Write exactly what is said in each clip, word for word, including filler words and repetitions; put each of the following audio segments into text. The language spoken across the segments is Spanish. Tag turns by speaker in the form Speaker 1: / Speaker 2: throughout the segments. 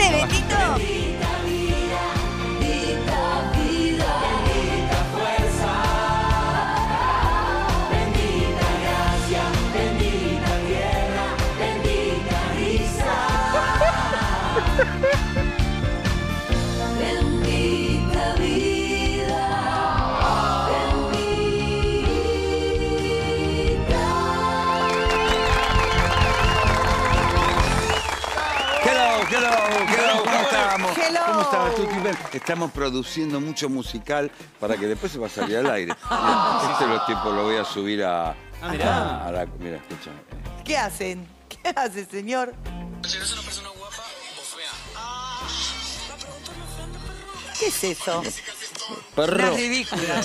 Speaker 1: ¿Qué, bendito?
Speaker 2: Bendita vida, bendita vida, bendita fuerza, bendita gracia, bendita tierra, bendita risa. Bendita vida, bendita.
Speaker 3: Hello, hello, hello, ¿cómo estamos?
Speaker 1: Hello.
Speaker 3: ¿Cómo estás, Tuti? Ven, estamos produciendo mucho musical para que después se va a salir al aire. Mira, este lo, tipo, lo voy a subir a...
Speaker 4: Ah, mirá.
Speaker 3: a la, mira, escucha.
Speaker 1: ¿Qué hacen? ¿Qué hace, señor?
Speaker 5: Si eres una persona guapa o fea.
Speaker 1: ¿Qué es eso?
Speaker 3: Perro.
Speaker 1: Una ridícula.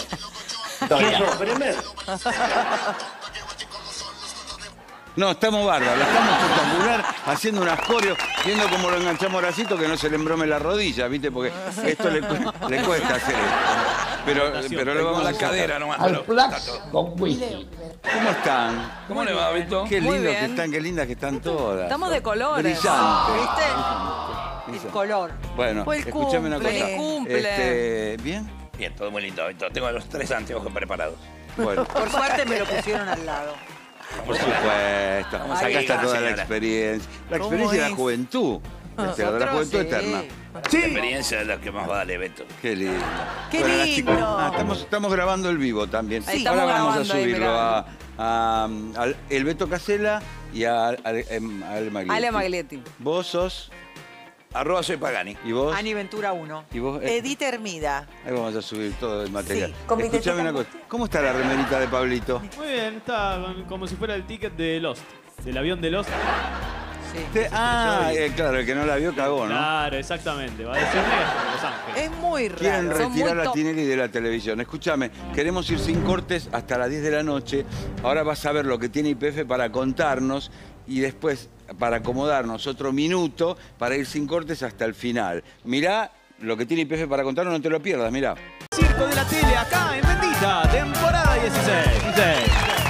Speaker 3: No, estamos bárbaros, estamos espectacular, haciendo unas coreos, viendo cómo lo enganchamos a Horacito, que no se le embrome la rodilla, ¿viste? Porque esto le, cu- le cuesta hacer esto. Pero, pero lo vamos a
Speaker 5: la
Speaker 3: hacer.
Speaker 5: cadera nomás.
Speaker 6: Al
Speaker 5: pero
Speaker 6: Flax
Speaker 5: está todo.
Speaker 6: con whisky.
Speaker 3: ¿Cómo están?
Speaker 5: ¿Cómo le va, Vito?
Speaker 3: Qué
Speaker 7: Muy
Speaker 3: lindas que
Speaker 7: bien.
Speaker 3: están, qué lindas que están todas.
Speaker 7: Estamos de colores.
Speaker 3: Brillantes.
Speaker 1: ¿Viste?
Speaker 3: Brillante.
Speaker 1: El color.
Speaker 3: Bueno,
Speaker 1: Fue el
Speaker 3: escúchame una cosa.
Speaker 1: cumple.
Speaker 7: Feliz cumple.
Speaker 3: Este, ¿bien?
Speaker 5: Bien, todo muy lindo, Vito. Tengo los tres anteojos preparados.
Speaker 3: Bueno,
Speaker 1: Por suerte me lo pusieron al lado.
Speaker 3: por supuesto.
Speaker 5: Vamos
Speaker 3: Acá
Speaker 5: ahí,
Speaker 3: está toda la
Speaker 5: señora.
Speaker 3: experiencia. La
Speaker 1: ¿Cómo
Speaker 3: experiencia de la
Speaker 1: es?
Speaker 3: juventud. Este, la de la
Speaker 1: Nosotros,
Speaker 3: juventud
Speaker 1: sí.
Speaker 3: eterna.
Speaker 5: La experiencia es la que más vale, Beto.
Speaker 3: Qué lindo.
Speaker 1: Qué
Speaker 3: Bueno, las
Speaker 1: lindo.
Speaker 3: chicas- ah, estamos, estamos grabando el vivo también.
Speaker 7: Sí,
Speaker 3: Ahora
Speaker 7: estamos
Speaker 3: vamos a
Speaker 7: grabando ahí,
Speaker 3: subirlo
Speaker 7: mirá.
Speaker 3: a, a, al el Beto Casella y a, a, em, a Ale Maglietti.
Speaker 7: Ale Maglietti.
Speaker 3: Vos sos...
Speaker 5: Arroba soy Pagani.
Speaker 3: ¿Y vos?
Speaker 1: Ani Ventura uno.
Speaker 3: ¿Y vos? Eh,
Speaker 1: Edith Hermida.
Speaker 3: Ahí vamos a subir todo el material.
Speaker 1: Sí.
Speaker 3: Escuchame una cosa. ¿Cómo está la remerita de Pablito?
Speaker 4: Muy bien, está como si fuera el ticket de Lost. Del avión de Lost.
Speaker 3: Te- ah, eh, claro, el que no la vio cagó, ¿no?
Speaker 4: Claro, exactamente. Va a decir Vegas, Los Ángeles.
Speaker 1: Es muy
Speaker 3: Quieren
Speaker 1: raro.
Speaker 7: Son muy
Speaker 3: retirar a
Speaker 7: top.
Speaker 3: Tinelli de la televisión. Escúchame, queremos ir sin cortes hasta las diez de la noche. Ahora vas a ver lo que tiene Y P F para contarnos y después para acomodarnos otro minuto para ir sin cortes hasta el final. Mirá lo que tiene Y P F para contarnos, no te lo pierdas, mirá.
Speaker 4: Circo de la tele acá en Bendita, temporada dieciséis. dieciséis.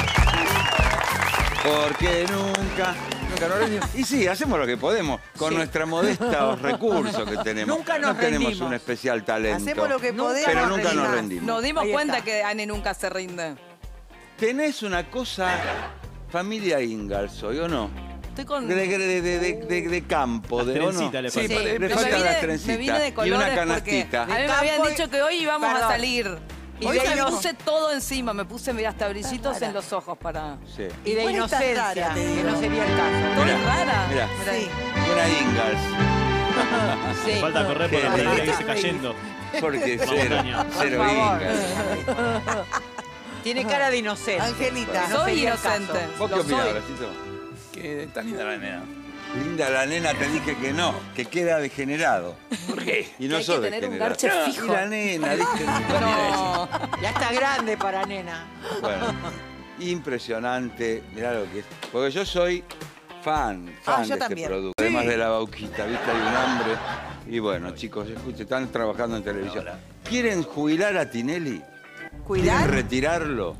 Speaker 3: Porque nunca, nunca nos rendimos. Y sí, hacemos lo que podemos con
Speaker 1: Sí.
Speaker 3: nuestra modesta recursos que tenemos.
Speaker 1: Nunca nos
Speaker 3: no tenemos
Speaker 1: rendimos.
Speaker 3: un especial talento.
Speaker 1: Hacemos lo que
Speaker 7: Nunca.
Speaker 1: podemos.
Speaker 3: Pero nunca nos
Speaker 1: Reina.
Speaker 3: rendimos.
Speaker 7: Nos dimos
Speaker 1: Ahí
Speaker 7: cuenta
Speaker 1: está.
Speaker 7: que Anne nunca se rinde.
Speaker 3: Tenés una cosa, familia Ingalls hoy, ¿o no?
Speaker 7: Estoy con...
Speaker 3: De, de, de, de, de- de campo,
Speaker 4: Las
Speaker 3: de, ¿o no?
Speaker 4: trencitas le
Speaker 3: Sí,
Speaker 4: faltan.
Speaker 3: le
Speaker 7: pero
Speaker 3: faltan
Speaker 7: me vine-
Speaker 3: las trencitas
Speaker 7: Me vine de
Speaker 3: y
Speaker 7: colores
Speaker 3: una
Speaker 7: porque
Speaker 3: canastita.
Speaker 7: a mí me
Speaker 1: De
Speaker 7: habían
Speaker 1: campo y-
Speaker 7: dicho que hoy íbamos
Speaker 1: Perdón.
Speaker 7: a salir. Y
Speaker 1: Hoy
Speaker 7: de ahí me
Speaker 1: salimos.
Speaker 7: puse todo encima, me puse mira, hasta brillitos en los ojos para...
Speaker 3: Sí.
Speaker 1: Y de
Speaker 8: Vos estás
Speaker 1: inocencia,
Speaker 8: rara, te
Speaker 1: que
Speaker 8: digo.
Speaker 1: no sería el caso.
Speaker 7: Estoy
Speaker 3: Mirá,
Speaker 7: rara.
Speaker 3: mirá.
Speaker 1: Sí.
Speaker 3: Una Ingalls.
Speaker 7: Sí.
Speaker 4: Falta correr por
Speaker 3: Qué
Speaker 4: la
Speaker 3: lindo.
Speaker 4: que irse cayendo.
Speaker 3: Porque
Speaker 4: Por
Speaker 3: cero,
Speaker 4: montaña.
Speaker 3: cero
Speaker 1: Por favor.
Speaker 3: Ingalls.
Speaker 1: Tiene cara de inocente.
Speaker 8: Angelita.
Speaker 1: No
Speaker 7: Soy
Speaker 1: sería el caso.
Speaker 7: inocente.
Speaker 3: ¿Vos qué
Speaker 7: Lo
Speaker 3: opinás,
Speaker 7: soy.
Speaker 3: Horacito?
Speaker 5: Que tan linda la nena.
Speaker 3: Linda la nena, te dije que no, que queda degenerado.
Speaker 5: ¿Por qué?
Speaker 3: Y no
Speaker 7: hay que
Speaker 3: sos
Speaker 7: tener un
Speaker 3: degenerado.
Speaker 7: garche
Speaker 3: No,
Speaker 7: fijo.
Speaker 3: y la nena, ¿viste?
Speaker 7: No.
Speaker 1: Ya está grande para nena.
Speaker 3: Bueno, impresionante, mirá lo que es. Porque yo soy fan, fan
Speaker 8: Ah,
Speaker 3: de
Speaker 8: yo
Speaker 3: este
Speaker 8: también.
Speaker 3: producto. Además de la bauquita, ¿viste? Hay un hambre. Y bueno, chicos, escuchen, están trabajando en televisión.
Speaker 5: Hola.
Speaker 3: ¿Quieren jubilar a Tinelli?
Speaker 8: Cuidar.
Speaker 3: ¿Quieren retirarlo?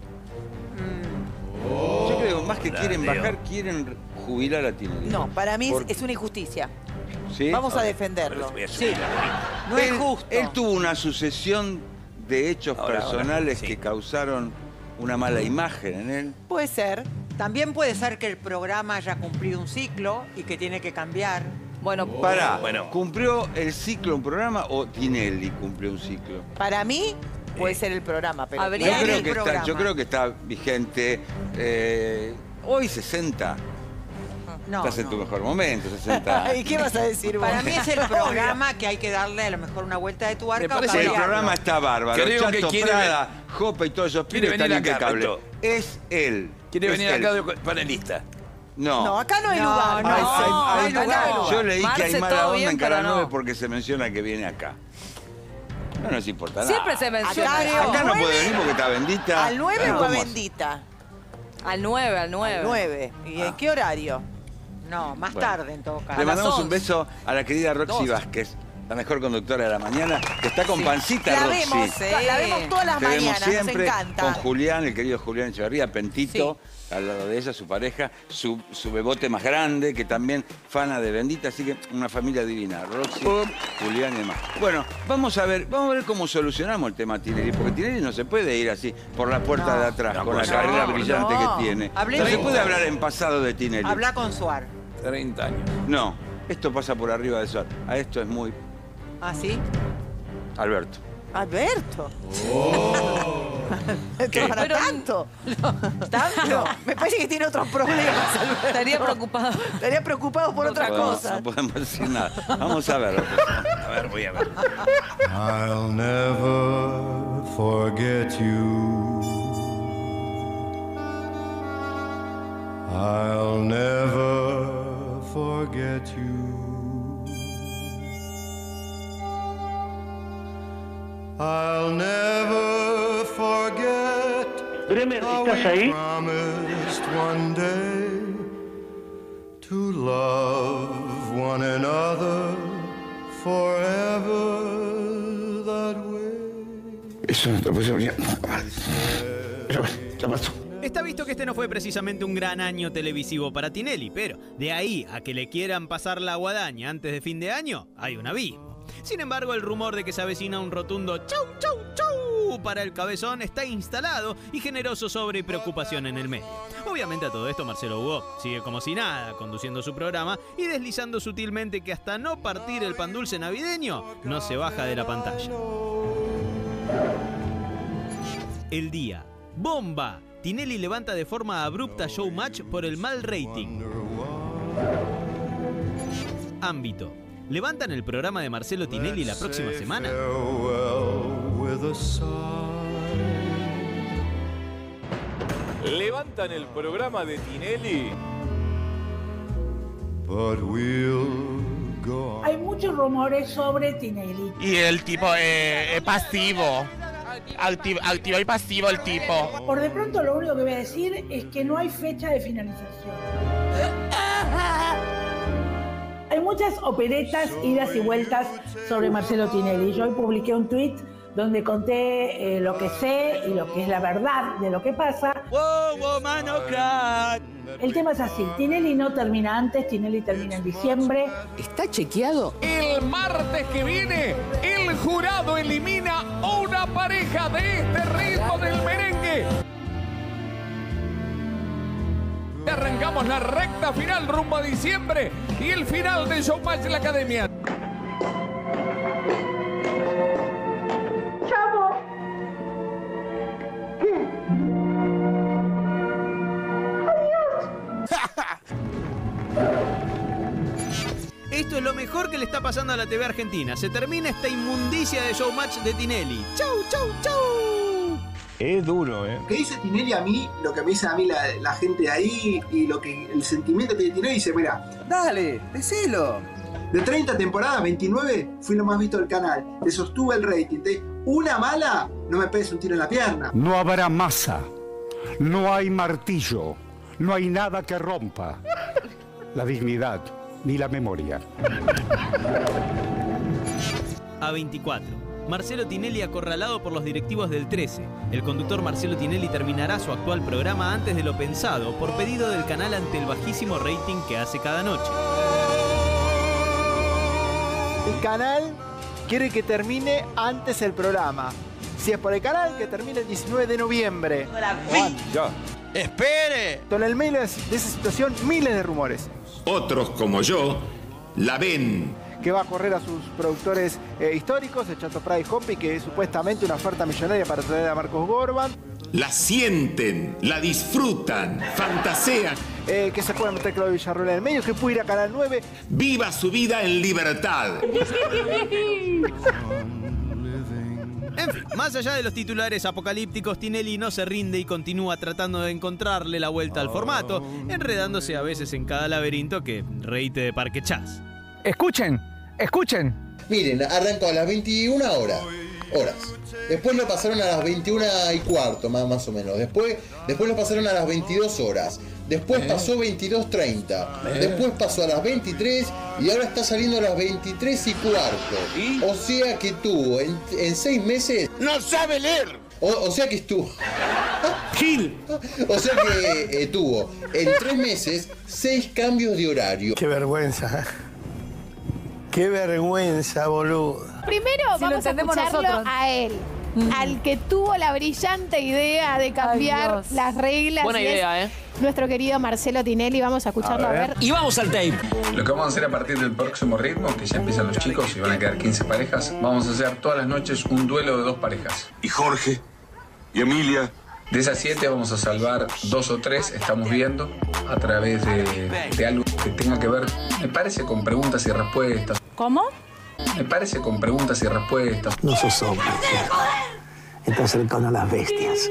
Speaker 3: Yo creo, más que
Speaker 5: Hola,
Speaker 3: quieren
Speaker 5: Leo.
Speaker 3: bajar, quieren jubilar a Tinelli.
Speaker 8: No, para mí es,
Speaker 3: Por-
Speaker 8: es una injusticia.
Speaker 3: ¿Sí?
Speaker 8: Vamos a
Speaker 5: Ahora
Speaker 8: defenderlo.
Speaker 5: voy a subir la bonita.
Speaker 1: No es
Speaker 3: él,
Speaker 1: justo.
Speaker 3: Él tuvo una sucesión de hechos
Speaker 5: Ahora, ahora,
Speaker 3: personales
Speaker 5: sí.
Speaker 3: que causaron una mala imagen en él.
Speaker 8: Puede ser.
Speaker 1: También puede ser que el programa haya cumplido un ciclo y que tiene que cambiar.
Speaker 7: Bueno,
Speaker 3: Pará,
Speaker 5: Bueno.
Speaker 3: ¿cumplió el ciclo un programa o Tinelli cumplió un ciclo?
Speaker 8: Para mí puede ser el programa, pero
Speaker 7: Habría-
Speaker 3: Yo
Speaker 1: Bien
Speaker 3: creo,
Speaker 1: el
Speaker 3: que está,
Speaker 1: programa.
Speaker 3: yo creo que está vigente. eh, hoy sesenta.
Speaker 1: No,
Speaker 3: Estás en
Speaker 1: no.
Speaker 3: tu mejor momento, sesenta.
Speaker 8: ¿Y qué vas a decir vos?
Speaker 1: Para mí es el programa que hay que darle a lo mejor una vuelta de tuerca.
Speaker 5: Me
Speaker 1: o
Speaker 5: parece
Speaker 3: El
Speaker 5: que
Speaker 1: cambiarlo.
Speaker 3: programa está bárbaro.
Speaker 5: Creo que
Speaker 3: Chato
Speaker 5: quiere
Speaker 3: Prada, Jope y todos esos
Speaker 5: quiere
Speaker 3: pibes están
Speaker 5: venir acá,
Speaker 3: impecables.
Speaker 5: Beto.
Speaker 3: Es él.
Speaker 5: Quiere
Speaker 3: es
Speaker 5: venir
Speaker 3: él.
Speaker 5: acá de panelista.
Speaker 3: No.
Speaker 8: No, acá no hay
Speaker 1: No,
Speaker 8: lugar.
Speaker 1: no,
Speaker 3: Ay,
Speaker 1: no,
Speaker 3: ay,
Speaker 1: no
Speaker 3: ay,
Speaker 1: hay
Speaker 3: no,
Speaker 1: lugar.
Speaker 3: Yo leí que hay
Speaker 7: Marce,
Speaker 3: mala
Speaker 7: todo
Speaker 3: onda
Speaker 7: bien,
Speaker 3: en Canal
Speaker 7: pero no.
Speaker 3: nueve porque se menciona que viene acá. No nos importa nada.
Speaker 7: siempre se menciona.
Speaker 8: Acá,
Speaker 3: Acá no
Speaker 8: nueve-
Speaker 3: puede venir porque está bendita.
Speaker 8: ¿Al nueve
Speaker 3: Bueno,
Speaker 8: o a
Speaker 3: ¿cómo
Speaker 8: Bendita?
Speaker 7: Al nueve, al nueve.
Speaker 8: nueve. ¿Y en qué horario?
Speaker 1: No, más
Speaker 3: Bueno.
Speaker 1: tarde en todo caso.
Speaker 3: Le
Speaker 7: A las
Speaker 3: mandamos un
Speaker 7: once.
Speaker 3: beso a la querida Roxy
Speaker 7: Dos.
Speaker 3: Vázquez. la mejor conductora de la mañana, que está con
Speaker 8: Sí.
Speaker 3: pancita,
Speaker 8: La
Speaker 3: Roxy.
Speaker 8: vemos,
Speaker 7: Sí.
Speaker 8: la vemos todas las
Speaker 3: Te vemos
Speaker 8: mañanas,
Speaker 3: siempre
Speaker 8: nos encanta.
Speaker 3: con Julián, el querido Julián Echeverría, Pentito, al lado de ella, su pareja, su, su bebote más grande, que también fana de Bendita, así que una familia divina, Roxy, Julián y demás. Bueno, vamos a ver, vamos a ver cómo solucionamos el tema Tinelli, porque Tinelli no se puede ir así por la puerta
Speaker 1: No.
Speaker 3: de atrás,
Speaker 5: No,
Speaker 3: con la
Speaker 5: no,
Speaker 3: carrera
Speaker 8: no.
Speaker 3: brillante que tiene.
Speaker 1: Hablemos.
Speaker 3: No se puede hablar en pasado de Tinelli.
Speaker 1: Habla con Suar.
Speaker 5: treinta años.
Speaker 3: No, esto pasa por arriba de eso. A esto es muy...
Speaker 1: ¿Ah, sí?
Speaker 3: Alberto.
Speaker 8: Alberto.
Speaker 5: ¿Qué?
Speaker 8: ¿Para
Speaker 7: Pero-
Speaker 8: tanto? ¿Tanto? Me parece que tiene otros problemas, Alberto.
Speaker 7: Estaría preocupado.
Speaker 8: Estaría preocupado por otras
Speaker 3: Podemos-
Speaker 8: cosas.
Speaker 3: No podemos decir nada. Vamos a ver.
Speaker 5: A ver, voy a ver.
Speaker 6: I'll never forget you. I'll never forget you. I'll never forget how we promised one day to love one another forever that way.
Speaker 5: Eso no te puede ser. Ya pasó.
Speaker 4: Está visto que este no fue precisamente un gran año televisivo para Tinelli, pero de ahí a que le quieran pasar la guadaña antes de fin de año, hay un abismo. Sin embargo, el rumor de que se avecina un rotundo chau, chau, chau para el cabezón está instalado y generoso sobre preocupación en el medio. Obviamente a todo esto Marcelo Hugo sigue como si nada, conduciendo su programa y deslizando sutilmente que hasta no partir el pan dulce navideño, no se baja de la pantalla. El día. ¡Bomba! Tinelli levanta de forma abrupta Showmatch por el mal rating. Ámbito. ¿Levantan el programa de Marcelo Tinelli la próxima semana?
Speaker 9: ¿Levantan el programa de Tinelli?
Speaker 6: But we'll go on.
Speaker 10: Hay muchos rumores sobre Tinelli.
Speaker 11: Y el tipo eh, es pasivo. Acti- activo y pasivo el tipo.
Speaker 10: Por de pronto lo único que voy a decir es que no hay fecha de finalización. Hay muchas operetas, idas y vueltas sobre Marcelo Tinelli. Yo hoy publiqué un tuit donde conté eh, lo que sé y lo que es la verdad de lo que pasa.
Speaker 4: ¡Wow, wow, mano crack!
Speaker 10: El tema es así, Tinelli no termina antes, Tinelli termina en diciembre.
Speaker 2: ¿Está chequeado?
Speaker 9: El martes que viene, el jurado elimina a una pareja de este ritmo del merengue. Arrancamos la recta final rumbo a diciembre y el final de Showmatch de la Academia.
Speaker 10: ¡Chavo!
Speaker 4: Esto es lo mejor que le está pasando a la T V Argentina. Se termina esta inmundicia de Showmatch de Tinelli. ¡Chau, chau, chau!
Speaker 9: Es duro, ¿eh?
Speaker 12: Lo que dice Tinelli a mí, lo que me dice a mí la, la gente de ahí y lo que el sentimiento que tiene Tinelli, dice, mira,
Speaker 2: Dale, decilo.
Speaker 12: de treinta temporadas, veintinueve fui lo más visto del canal, te sostuve el rating, de una mala, no me pegues un tiro en la pierna.
Speaker 13: No habrá masa, no hay martillo, no hay nada que rompa la dignidad ni la memoria.
Speaker 4: A veinticuatro. Marcelo Tinelli acorralado por los directivos del trece. El conductor Marcelo Tinelli terminará su actual programa antes de lo pensado, por pedido del canal ante el bajísimo rating que hace cada noche.
Speaker 14: El canal quiere que termine antes el programa. Si es por el canal, que termine el diecinueve de noviembre.
Speaker 9: Ya.
Speaker 11: ¡Espere!
Speaker 14: En el medio de esa situación, miles de rumores.
Speaker 15: Otros como yo la ven.
Speaker 14: Que va a correr a sus productores eh, históricos, el Chato Prada y Hopi, que es supuestamente una oferta millonaria para traer a Marcos Gorban.
Speaker 15: La sienten, la disfrutan, fantasean.
Speaker 14: Eh, que se puede meter Claudio Villarroel en el medio, que puede ir a Canal nueve.
Speaker 15: Viva su vida en libertad.
Speaker 4: En fin, más allá de los titulares apocalípticos, Tinelli no se rinde y continúa tratando de encontrarle la vuelta al formato, enredándose a veces en cada laberinto que reíte de Parque Chas.
Speaker 14: Escuchen, escuchen.
Speaker 16: Miren, arrancó a las veintiuna horas. horas. Después lo pasaron a las veintiuna y cuarto, más, más o menos. Después, después lo pasaron a las veintidós horas. después
Speaker 5: ¿Eh?
Speaker 16: pasó veintidós treinta,
Speaker 5: ¿Eh?
Speaker 16: después pasó a las veintitrés y ahora está saliendo a las veintitrés y cuarto.
Speaker 5: ¿Y?
Speaker 16: O sea que tuvo en, en seis meses...
Speaker 5: ¡No sabe leer!
Speaker 16: O, o sea que estuvo...
Speaker 5: ¡Gil!
Speaker 16: O sea que eh, tuvo en tres meses seis cambios de horario.
Speaker 17: Qué vergüenza. Qué vergüenza, boludo.
Speaker 18: Primero
Speaker 7: Si lo
Speaker 18: vamos a
Speaker 7: entendemos
Speaker 18: escucharlo
Speaker 7: nosotros.
Speaker 18: a él, al que tuvo la brillante idea de cambiar
Speaker 7: Dios.
Speaker 18: las reglas.
Speaker 19: Buena
Speaker 18: y es
Speaker 19: idea, ¿eh?
Speaker 18: Nuestro querido Marcelo Tinelli, vamos a escucharlo a ver.
Speaker 19: Y vamos al tape.
Speaker 20: Lo que vamos a hacer a partir del próximo ritmo, que ya empiezan los chicos y van a quedar quince parejas, vamos a hacer todas las noches un duelo de dos parejas.
Speaker 15: ¿Y Jorge? ¿Y Emilia?
Speaker 20: De esas siete vamos a salvar dos o tres, estamos viendo, a través de, de algo que tenga que ver, me parece, con preguntas y respuestas.
Speaker 7: ¿Cómo?
Speaker 20: Me parece con preguntas y respuestas.
Speaker 17: No sos hombre. Estás cercano a las bestias.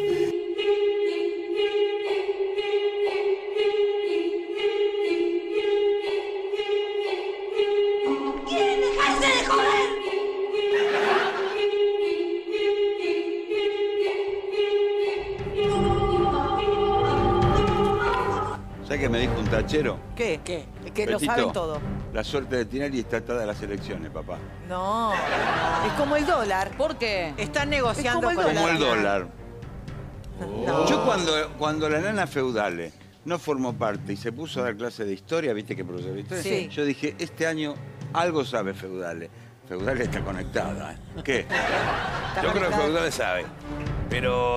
Speaker 3: ¿Sabes qué me dijo un tachero?
Speaker 8: ¿Qué? ¿Qué? Que lo
Speaker 3: Betito,
Speaker 8: saben todo.
Speaker 3: La suerte de Tinelli está atada a las elecciones, papá.
Speaker 8: No, es como el dólar.
Speaker 7: ¿Por qué?
Speaker 1: Están negociando
Speaker 8: Es como el
Speaker 1: con
Speaker 3: Como el
Speaker 1: dólar.
Speaker 3: dólar.
Speaker 8: No.
Speaker 3: Yo cuando, cuando la nana feudale no formó parte y se puso a dar clase de historia, ¿viste que profesor de historia?
Speaker 8: Sí.
Speaker 3: Yo dije, este año algo sabe feudale. Feudale está conectada. ¿eh? ¿Qué?
Speaker 5: Yo creo que Feudale sabe. Pero.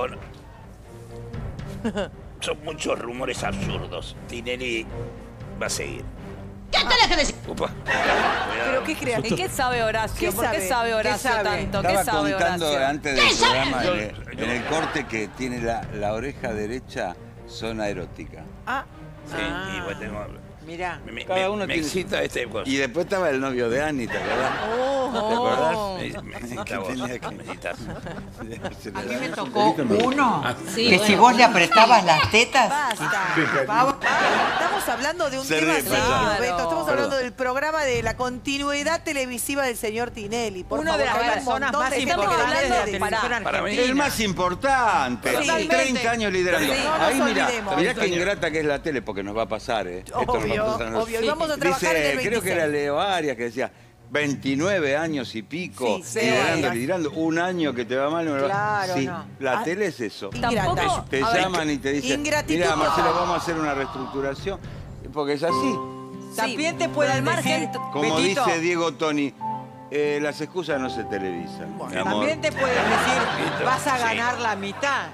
Speaker 5: Son muchos rumores absurdos. Tinelli va a seguir.
Speaker 7: ¿Qué tenés que decir?
Speaker 5: Upa.
Speaker 8: ¿Pero qué creas?
Speaker 7: ¿Y qué sabe Horacio?
Speaker 8: ¿Qué
Speaker 7: ¿Por qué
Speaker 8: sabe?
Speaker 7: sabe
Speaker 8: ¿Qué
Speaker 7: Horacio
Speaker 8: sabe?
Speaker 7: tanto? ¿Qué
Speaker 3: Estaba
Speaker 7: sabe
Speaker 3: contando
Speaker 7: Horacio?
Speaker 3: antes del
Speaker 7: ¿Qué sabe?
Speaker 3: programa, en,
Speaker 5: Yo-
Speaker 3: el, en el corte, que tiene la, la oreja derecha zona erótica.
Speaker 8: Ah,
Speaker 5: Sí, y bueno, tengo.
Speaker 1: Mirá.
Speaker 5: Me, me-
Speaker 3: Cada uno
Speaker 5: me
Speaker 3: tiene-
Speaker 5: excita este cosa.
Speaker 3: Y después estaba el novio de Annie, ¿te acordás?
Speaker 8: oh,
Speaker 3: ¿Te acordás?
Speaker 5: Me, me excita
Speaker 3: Que
Speaker 5: vos.
Speaker 3: tenía que-
Speaker 5: Me excitas.
Speaker 1: A mí me tocó uno
Speaker 7: Sí,
Speaker 1: que
Speaker 7: bueno.
Speaker 1: si vos le apretabas las tetas,
Speaker 8: basta. Vamos, estamos hablando de un
Speaker 3: Se
Speaker 8: tema
Speaker 3: ríe,
Speaker 8: serio,
Speaker 3: Payán.
Speaker 8: Beto. Estamos
Speaker 3: Perdón.
Speaker 8: hablando del programa de la continuidad televisiva del señor Tinelli. Por
Speaker 1: una de
Speaker 8: favor,
Speaker 1: las
Speaker 8: hay un
Speaker 1: personas
Speaker 8: montón
Speaker 1: más
Speaker 8: de gente
Speaker 7: Estamos
Speaker 8: que
Speaker 1: importantes de la
Speaker 8: habla de-
Speaker 1: televisión
Speaker 5: Para mí-
Speaker 3: El
Speaker 1: argentina.
Speaker 3: más importante.
Speaker 8: Sí.
Speaker 3: treinta años liderando.
Speaker 8: Sí, no nos
Speaker 3: Ahí mira,
Speaker 8: olvidemos.
Speaker 3: mirá qué ingrata que es la tele, porque nos va a pasar, ¿eh? Esto nos va a
Speaker 8: Obvio,
Speaker 3: pasar a nosotros.
Speaker 8: obvio. Y vamos a trabajar
Speaker 3: Dice,
Speaker 8: en el
Speaker 3: creo que
Speaker 8: veintiséis.
Speaker 3: era Leo Arias que decía, veintinueve años y pico,
Speaker 8: Sí, sí.
Speaker 3: liderando, liderando, un año que te va mal. no me va-
Speaker 1: Claro,
Speaker 3: sí,
Speaker 1: no.
Speaker 3: la
Speaker 8: Ah,
Speaker 3: tele es eso.
Speaker 8: Ingrata.
Speaker 7: Tampoco-
Speaker 3: Te
Speaker 7: A ver,
Speaker 3: llaman y te dicen,
Speaker 8: ingratitud
Speaker 3: mira, Marcelo,
Speaker 8: total.
Speaker 3: vamos a hacer una reestructuración, porque es así.
Speaker 1: También te
Speaker 7: pero
Speaker 1: pueden
Speaker 7: al margen-
Speaker 1: decir,
Speaker 3: Como
Speaker 1: Betito,
Speaker 3: dice Diego Toni, eh, las excusas no se televisan, mi amor.
Speaker 1: también te pueden decir,
Speaker 5: Betito,
Speaker 1: vas a
Speaker 5: sí.
Speaker 1: ganar la mitad.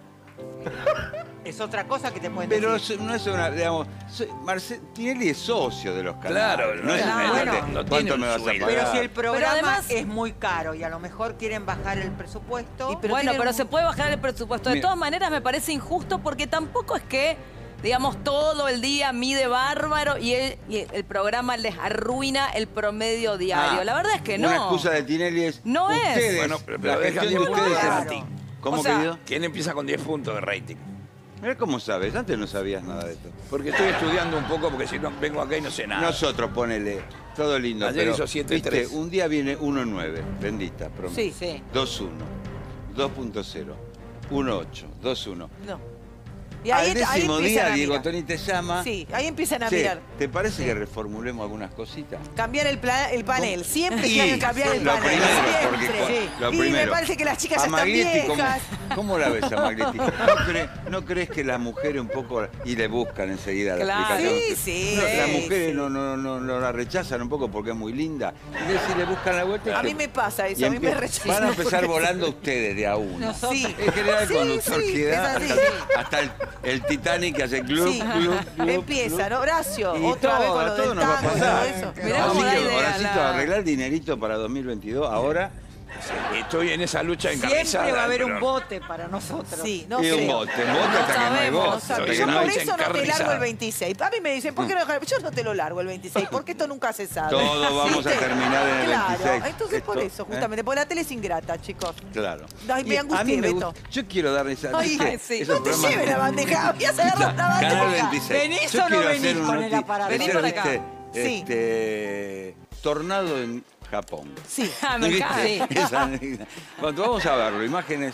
Speaker 1: Es otra cosa que te pueden
Speaker 3: Pero
Speaker 1: decir.
Speaker 3: so- no es una, digamos, soy- Marce- Tinelli es socio de los canales.
Speaker 5: Claro,
Speaker 3: no es
Speaker 5: claro.
Speaker 3: una
Speaker 1: Bueno,
Speaker 3: de,
Speaker 5: no tiene
Speaker 3: ¿cuánto
Speaker 5: un
Speaker 3: me vas a
Speaker 5: sueldo.
Speaker 3: pagar?
Speaker 1: Pero si el programa
Speaker 7: además-
Speaker 1: es muy caro y a lo mejor quieren bajar el presupuesto.
Speaker 8: Y pero
Speaker 7: bueno,
Speaker 8: tienen
Speaker 7: pero
Speaker 8: un-
Speaker 7: se puede bajar el presupuesto. De
Speaker 3: Mira.
Speaker 7: todas maneras, me parece injusto porque tampoco es que, digamos, todo el día mide bárbaro y el, y el programa les arruina el promedio diario.
Speaker 3: Ah,
Speaker 7: La verdad es que no.
Speaker 3: Una excusa de Tinelli es.
Speaker 7: No es.
Speaker 3: ustedes,
Speaker 5: Bueno, pero-
Speaker 3: la
Speaker 5: pero dejan
Speaker 3: gestión de
Speaker 5: diez puntos
Speaker 3: ustedes
Speaker 5: de
Speaker 3: es-
Speaker 5: rating.
Speaker 3: ¿Cómo,
Speaker 7: O sea,
Speaker 3: querido?
Speaker 5: ¿Quién empieza con diez puntos de rating?
Speaker 3: Mira cómo sabes, antes no sabías nada de esto.
Speaker 5: Porque estoy estudiando un poco, porque si no vengo acá y no sé nada.
Speaker 3: Nosotros, ponele, todo lindo.
Speaker 5: Ayer
Speaker 3: pero,
Speaker 5: hizo siete
Speaker 3: viste,
Speaker 5: tres.
Speaker 3: un día viene uno nueve, bendita, promedio.
Speaker 8: Sí.
Speaker 1: Sí.
Speaker 3: dos uno, dos punto cero, uno ocho, dos uno.
Speaker 8: No. Y ahí,
Speaker 3: Al
Speaker 8: ahí
Speaker 3: décimo
Speaker 8: empiezan
Speaker 3: día,
Speaker 8: a
Speaker 3: Diego
Speaker 8: mirar.
Speaker 3: Toni te llama.
Speaker 8: Sí, ahí empiezan a
Speaker 3: Che,
Speaker 8: mirar.
Speaker 3: ¿te parece que reformulemos algunas cositas?
Speaker 8: Cambiar el, pla- el panel. Siempre
Speaker 3: Y
Speaker 8: quieren cambiar el
Speaker 3: lo
Speaker 8: panel.
Speaker 3: primero, porque
Speaker 8: Siempre.
Speaker 3: cu-
Speaker 8: Sí.
Speaker 3: lo
Speaker 8: Y
Speaker 3: primero.
Speaker 8: me parece que las chicas
Speaker 3: A
Speaker 8: ya están
Speaker 3: Maglietti, ¿cómo,
Speaker 8: viejas.
Speaker 3: ¿cómo la ves a Maglietti? ¿No, cre- no crees que las mujeres un poco, y le buscan enseguida la
Speaker 7: Claro.
Speaker 3: explicación?
Speaker 8: Sí, sí,
Speaker 3: No, las
Speaker 8: sí,
Speaker 3: mujeres
Speaker 8: sí.
Speaker 3: no, no, no, no la rechazan un poco porque es muy linda. Y si le buscan la vuelta...
Speaker 8: A
Speaker 3: te-
Speaker 8: mí me pasa
Speaker 3: y
Speaker 8: eso, a mí me
Speaker 3: empie-
Speaker 8: rechazan.
Speaker 3: Van a empezar
Speaker 8: porque-
Speaker 3: volando ustedes de a uno.
Speaker 8: Nosotros. Sí.
Speaker 3: En general,
Speaker 8: Sí,
Speaker 3: cuando conductor
Speaker 8: sí,
Speaker 3: que da,
Speaker 8: es así.
Speaker 3: hasta, hasta el, el Titanic que hace club,
Speaker 8: Sí.
Speaker 3: club, club,
Speaker 8: Empiezan,
Speaker 3: club.
Speaker 8: Horacio,
Speaker 3: Y
Speaker 8: otra
Speaker 3: todo,
Speaker 8: vez con lo
Speaker 3: todo
Speaker 8: del
Speaker 3: nos va a
Speaker 8: tango y
Speaker 3: pasar.
Speaker 8: todo eso.
Speaker 7: Mirá
Speaker 3: Así
Speaker 7: cómo
Speaker 3: que,
Speaker 7: da idea,
Speaker 3: Horacito,
Speaker 7: la-
Speaker 3: arreglar dinerito para dos mil veintidós, ahora...
Speaker 5: Estoy en esa lucha encarnizada.
Speaker 1: Siempre va a haber
Speaker 5: pero-
Speaker 1: un bote para nosotros.
Speaker 8: Sí, no
Speaker 3: y
Speaker 8: sé.
Speaker 3: un bote, un bote
Speaker 8: No
Speaker 3: hasta que no hay
Speaker 8: sabemos,
Speaker 3: bote.
Speaker 8: no sabemos.
Speaker 3: hasta
Speaker 8: Yo
Speaker 3: que no
Speaker 8: por
Speaker 3: hay-
Speaker 8: eso no te largo
Speaker 5: encarnizada.
Speaker 8: el veintiséis. A mí me dicen, ¿por qué no dejar? Yo no te lo largo el veintiséis, porque esto nunca se sabe.
Speaker 3: Todos vamos a
Speaker 8: ¿Viste?
Speaker 3: terminar en el
Speaker 8: claro,
Speaker 3: veintiséis.
Speaker 8: entonces por
Speaker 3: Esto,
Speaker 8: eso,
Speaker 3: ¿eh?
Speaker 8: justamente, porque la tele es ingrata, chicos.
Speaker 3: Claro.
Speaker 8: Ay, me
Speaker 3: Y
Speaker 8: angustié,
Speaker 3: a mí me
Speaker 8: Beto.
Speaker 3: gusta- Yo quiero dar esa...
Speaker 8: Ay,
Speaker 3: ¿viste?
Speaker 8: ay, sí.
Speaker 3: Esos
Speaker 8: No te
Speaker 3: programas-
Speaker 8: lleves la bandeja, voy a agarrar la bandeja.
Speaker 3: Canal veintiséis.
Speaker 1: ¿Venís
Speaker 3: Yo
Speaker 1: o no
Speaker 3: quiero
Speaker 1: venís
Speaker 3: hacer un
Speaker 1: con el
Speaker 3: noti-
Speaker 1: aparato?
Speaker 3: quiero
Speaker 7: Vení
Speaker 3: hacer,
Speaker 7: por acá.
Speaker 3: ¿viste?
Speaker 8: Sí.
Speaker 3: Este, tornado en Japón.
Speaker 8: Sí.
Speaker 7: Ah, me
Speaker 3: ¿Viste?
Speaker 7: encanta.
Speaker 3: Esa- Cuando vamos a verlo, imágenes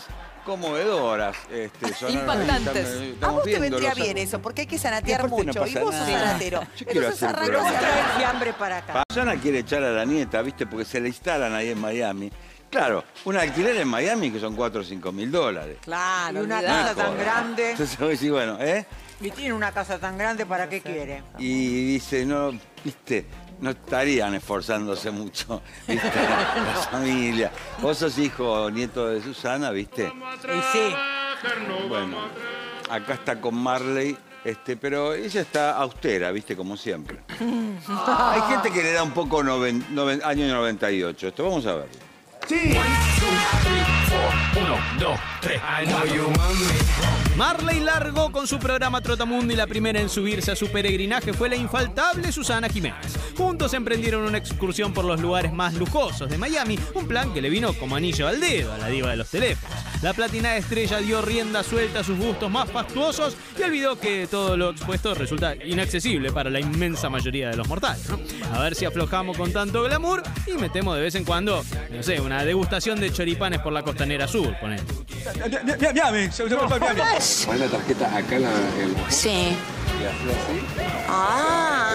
Speaker 3: conmovedoras. Este, son,
Speaker 8: Impactantes.
Speaker 3: estamos-
Speaker 8: A
Speaker 3: estamos
Speaker 8: vos te
Speaker 3: viendo
Speaker 8: vendría
Speaker 3: los-
Speaker 8: bien eso, porque hay que
Speaker 3: Y
Speaker 8: sanatear
Speaker 3: aparte no
Speaker 8: mucho. Y
Speaker 3: pasa
Speaker 8: vos sos
Speaker 3: nada.
Speaker 8: sanatero.
Speaker 3: Yo quiero
Speaker 8: Entonces
Speaker 3: hacer un
Speaker 8: arrancás
Speaker 3: programa.
Speaker 8: a traer
Speaker 1: Traer fiambre para acá.
Speaker 3: Susana quiere echar a la nieta, ¿viste? Porque se le instalan ahí en Miami. Claro, un alquiler en Miami que son cuatro o cinco mil dólares.
Speaker 8: Claro,
Speaker 1: Y una
Speaker 8: olvidate.
Speaker 1: casa tan grande.
Speaker 3: Entonces vos decís, bueno, ¿eh?
Speaker 1: Y tiene una casa tan grande, ¿para qué quiere?
Speaker 3: Y dice, no, viste, no estarían esforzándose mucho, viste, la familia. Vos sos hijo o nieto de Susana, viste.
Speaker 1: Y sí.
Speaker 3: Bueno, acá está con Marley, este, pero ella está austera, viste, como siempre. Hay gente que le da un poco noven, noven- año noventa y ocho. Esto vamos a ver.
Speaker 4: Sí. Uno, dos, tres. Marley largó con su programa Trotamundo y la primera en subirse a su peregrinaje fue la infaltable Susana Jiménez. Juntos emprendieron una excursión por los lugares más lujosos de Miami, un plan que le vino como anillo al dedo a la diva de los teléfonos. La platinada estrella dio rienda suelta a sus gustos más fastuosos y olvidó que todo lo expuesto resulta inaccesible para la inmensa mayoría de los mortales, ¿no? A ver si aflojamos con tanto glamour y metemos de vez en cuando, no sé, una degustación de choripanes por la costanera sur, ponele.
Speaker 20: Pon la tarjeta acá en la... en-
Speaker 19: Sí.
Speaker 20: y hazlo así.
Speaker 19: Ah.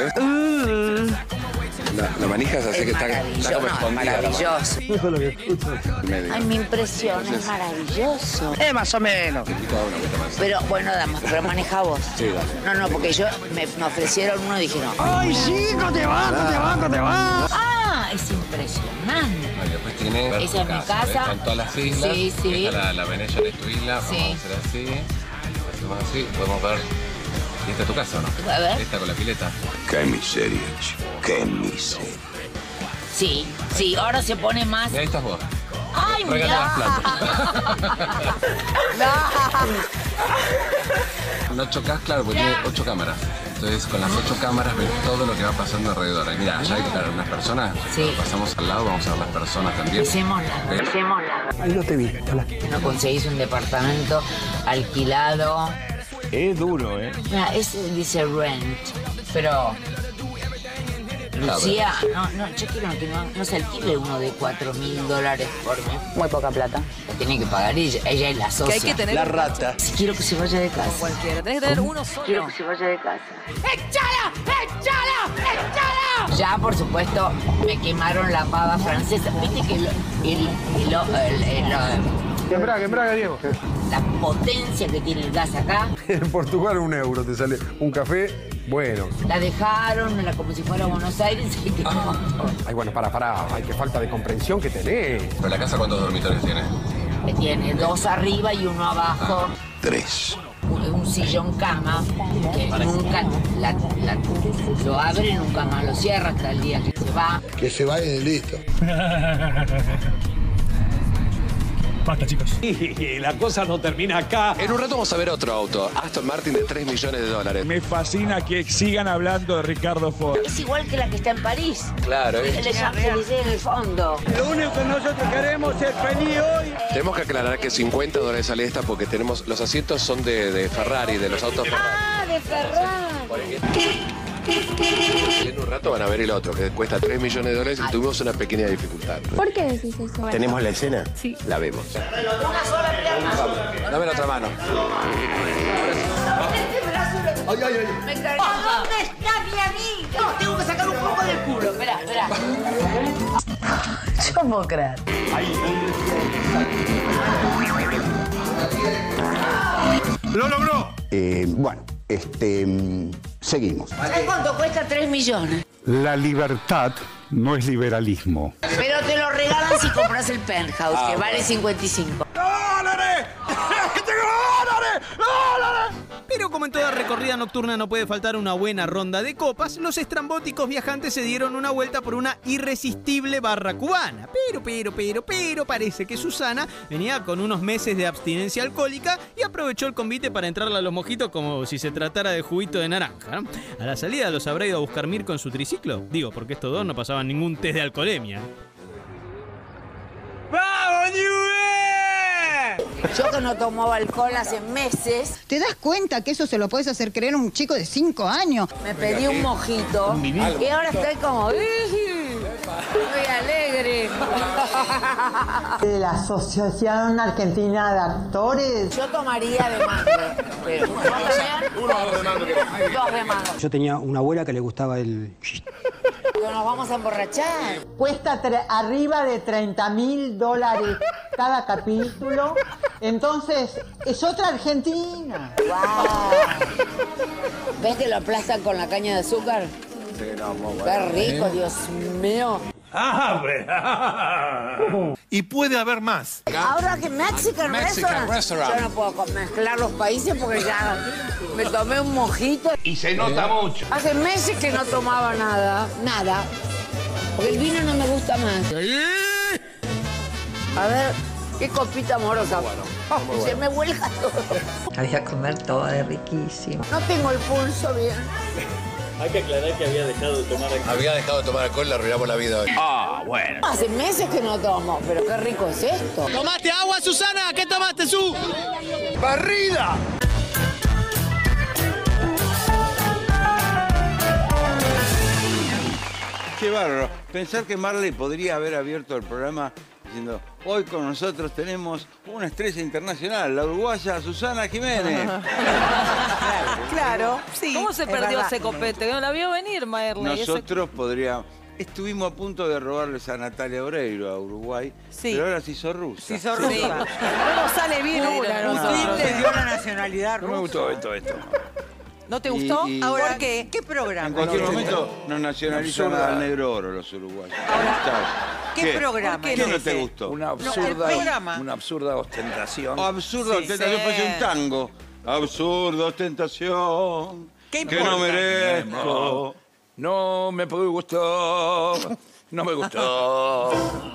Speaker 20: La, la manija es así
Speaker 19: Es
Speaker 20: que está, está
Speaker 19: maravilloso,
Speaker 20: como
Speaker 19: no,
Speaker 20: escondida. la
Speaker 19: maravilloso.
Speaker 20: mano. Eso es lo que escucho. Medio.
Speaker 19: Ay, mi impresión,
Speaker 20: Entonces-
Speaker 19: es maravilloso.
Speaker 20: Eh, más o menos. Te invito a una vuelta más.
Speaker 19: Pero bueno, damos, pero maneja vos.
Speaker 20: Sí, dale.
Speaker 19: No, no, porque yo me, me ofrecieron uno y dije no.
Speaker 20: ¡Ay, chico, te vas, te vas, te vas!
Speaker 19: Ah, es impresionante.
Speaker 20: Vale, después tiene
Speaker 19: Esa
Speaker 20: tu
Speaker 19: es mi
Speaker 20: ¿ves?
Speaker 19: casa.
Speaker 20: Con todas las islas.
Speaker 19: Sí, sí.
Speaker 20: Esta la, la Venecia de tu isla.
Speaker 19: Sí.
Speaker 20: Vamos a hacer así. Hacemos así. Podemos ver. ¿Y esta es tu casa o no?
Speaker 19: A ver.
Speaker 20: Esta con la pileta.
Speaker 15: Qué miseria, chico. Qué miseria.
Speaker 19: Sí, sí, ahora se pone más.
Speaker 20: Y ahí estás vos.
Speaker 19: ¡Ay,
Speaker 20: Regala
Speaker 19: mira!
Speaker 20: las No chocas, claro, porque tiene ocho cámaras. Entonces, con las ocho cámaras ves todo lo que va pasando alrededor. Y mira, allá hay claro, unas personas.
Speaker 19: Sí.
Speaker 20: Cuando pasamos al lado, vamos a ver las personas también.
Speaker 19: Besémosla,
Speaker 20: ¿Ves?
Speaker 19: besémosla.
Speaker 17: Ahí no te vi. Hola.
Speaker 19: No conseguís un departamento alquilado.
Speaker 9: Es duro, ¿eh?
Speaker 19: Mira, es, dice rent, pero... Lucía, no, no, yo quiero que no, no se alquile uno de cuatro mil dólares por mes. Muy poca plata. La tiene que pagar ella, ella es la socia.
Speaker 8: Que hay que tener
Speaker 19: la
Speaker 8: un-
Speaker 19: rata. Quiero que se vaya de casa.
Speaker 8: Cualquiera. Tenés que tener uno solo.
Speaker 19: Quiero que se vaya de casa.
Speaker 18: ¡Échala! ¡Échala! ¡Échala!
Speaker 19: Ya, por supuesto, me quemaron la pava francesa. Viste que el, el, el, el, el- el-
Speaker 2: Que embrague, que embrague, Diego.
Speaker 19: la potencia que tiene el gas acá,
Speaker 2: En Portugal un euro te sale un café, bueno.
Speaker 19: la dejaron la- como si fuera Buenos Aires y que
Speaker 2: Ay, bueno, para, para. Ay, qué falta de comprensión que tenés.
Speaker 20: ¿Pero la casa cuántos dormitorios tiene?
Speaker 19: que tiene dos arriba y uno abajo.
Speaker 15: Tres.
Speaker 19: Un, un sillón cama que nunca la, la- lo abre, nunca más lo cierra hasta el día que se va.
Speaker 15: Que se vayan y listo.
Speaker 9: Basta, chicos. Y la cosa no termina acá.
Speaker 21: En un rato vamos a ver otro auto, Aston Martin de tres millones de dólares.
Speaker 9: Me fascina que sigan hablando de Ricardo Ford.
Speaker 19: Es igual que la que está en París.
Speaker 21: Claro, ¿eh?
Speaker 19: Les Champs-Élysées en el fondo.
Speaker 9: Lo único que nosotros queremos es feliz hoy.
Speaker 21: Tenemos que aclarar que cincuenta dólares sale esta porque tenemos los asientos son de, de Ferrari, de los autos Ferrari.
Speaker 19: Ah, de Ferrari.
Speaker 21: En un rato van a ver el otro, que cuesta tres millones de dólares y tuvimos una pequeña dificultad.
Speaker 18: ¿Por qué decís eso?
Speaker 21: ¿Tenemos la escena?
Speaker 18: Sí.
Speaker 21: La vemos.
Speaker 19: Una sola pierna.
Speaker 21: Dame la otra mano.
Speaker 19: Ay, ay, ay. Me cargó. ¿Dónde está mi amigo? No, tengo que sacar un poco del culo. Espera, espera. Yo no puedo creer.
Speaker 13: ¡Lo logró!
Speaker 17: Eh, bueno, este. mm, seguimos.
Speaker 19: ¿Sabes cuánto cuesta tres millones?
Speaker 13: La libertad no es liberalismo.
Speaker 19: Pero te lo regalan si compras el penthouse,
Speaker 13: Ah,
Speaker 19: que vale
Speaker 13: bueno.
Speaker 19: cincuenta y cinco.
Speaker 9: ¡Dólares! ¡Dólares! ¡Dólares!
Speaker 4: Pero como en toda recorrida nocturna no puede faltar una buena ronda de copas, los estrambóticos viajantes se dieron una vuelta por una irresistible barra cubana. Pero, pero, pero, pero parece que Susana venía con unos meses de abstinencia alcohólica y aprovechó el convite para entrarle a los mojitos como si se tratara de juguito de naranja, ¿no? A la salida los habrá ido a buscar Mirko en su triciclo. Digo, porque estos dos no pasaban ningún test de alcoholemia.
Speaker 1: ¡Vamos, Nube!
Speaker 19: Yo que no tomaba alcohol hace meses.
Speaker 22: ¿Te das cuenta que eso se lo puedes hacer creer a un chico de cinco años?
Speaker 19: Me pedí un mojito y ahora estoy como... Muy alegre.
Speaker 6: De la Asociación Argentina de Actores.
Speaker 19: Yo tomaría de mango. Pero uno de mango. Dos de mango.
Speaker 17: Yo tenía una abuela que le gustaba el...
Speaker 19: Nos vamos a emborrachar.
Speaker 6: Cuesta arriba de treinta mil dólares cada capítulo. Entonces, es otra Argentina.
Speaker 19: Wow. ¿Ves que lo aplastan con la caña de azúcar?
Speaker 21: Sí, no, muy bueno.
Speaker 19: Qué rico, Dios mío.
Speaker 10: Y puede haber más.
Speaker 19: Ahora que Mexican,
Speaker 10: Mexican
Speaker 19: restaurant.
Speaker 10: restaurant.
Speaker 19: Yo no puedo mezclar los países porque ya me tomé un mojito.
Speaker 15: Y se nota mucho.
Speaker 19: Hace meses que no tomaba nada, nada. Porque el vino no me gusta más. A ver, qué copita amorosa. Oh,
Speaker 21: bueno.
Speaker 19: Se me vuelca todo.
Speaker 6: Había comer todo, es riquísimo.
Speaker 19: No tengo el pulso bien.
Speaker 23: Hay que aclarar que había dejado de tomar alcohol.
Speaker 15: Había dejado de tomar alcohol y le arruinamos la vida hoy.
Speaker 23: Ah, bueno.
Speaker 19: Hace meses que no tomo, pero qué rico es esto.
Speaker 4: ¿Tomaste agua, Susana? ¿Qué tomaste, Su?
Speaker 15: ¡Barrida!
Speaker 3: Qué bárbaro. Pensar que Marley podría haber abierto el programa diciendo, hoy con nosotros tenemos una estrella internacional, la uruguaya Susana Jiménez.
Speaker 8: Claro, sí.
Speaker 7: ¿Cómo se
Speaker 8: es
Speaker 7: perdió
Speaker 8: verdad.
Speaker 7: ese copete? No la vio venir, Marley.
Speaker 3: Nosotros podríamos... Estuvimos a punto de robarles a Natalia Oreiro a Uruguay,
Speaker 8: Sí.
Speaker 3: pero ahora se hizo rusa.
Speaker 8: Se hizo rusa. No nos sale bien una,
Speaker 1: Putin
Speaker 8: nosotros.
Speaker 1: le dio la nacionalidad
Speaker 15: No me
Speaker 1: rusa.
Speaker 15: gustó esto, esto.
Speaker 8: ¿No te
Speaker 3: Y-
Speaker 8: gustó?
Speaker 3: y-
Speaker 8: Ahora,
Speaker 1: Ahora,
Speaker 8: ¿por qué?
Speaker 1: ¿qué programa?
Speaker 3: En cualquier
Speaker 15: No,
Speaker 3: momento nos nacionalizan
Speaker 15: absurda.
Speaker 3: al negro oro los uruguayos.
Speaker 1: ¿Qué,
Speaker 3: ¿Qué?
Speaker 1: programa?
Speaker 3: ¿Qué
Speaker 1: es
Speaker 3: no te
Speaker 1: ese?
Speaker 3: gustó?
Speaker 15: Una
Speaker 1: el
Speaker 15: absurda,
Speaker 1: programa.
Speaker 15: una absurda ostentación.
Speaker 3: Absurdo,
Speaker 1: Sí,
Speaker 3: ostentación,
Speaker 1: sí.
Speaker 3: parece un tango. Absurdo, ostentación.
Speaker 1: ¿Qué
Speaker 3: que no
Speaker 1: importa?
Speaker 3: merezco.
Speaker 15: No me gustó. No me gustó.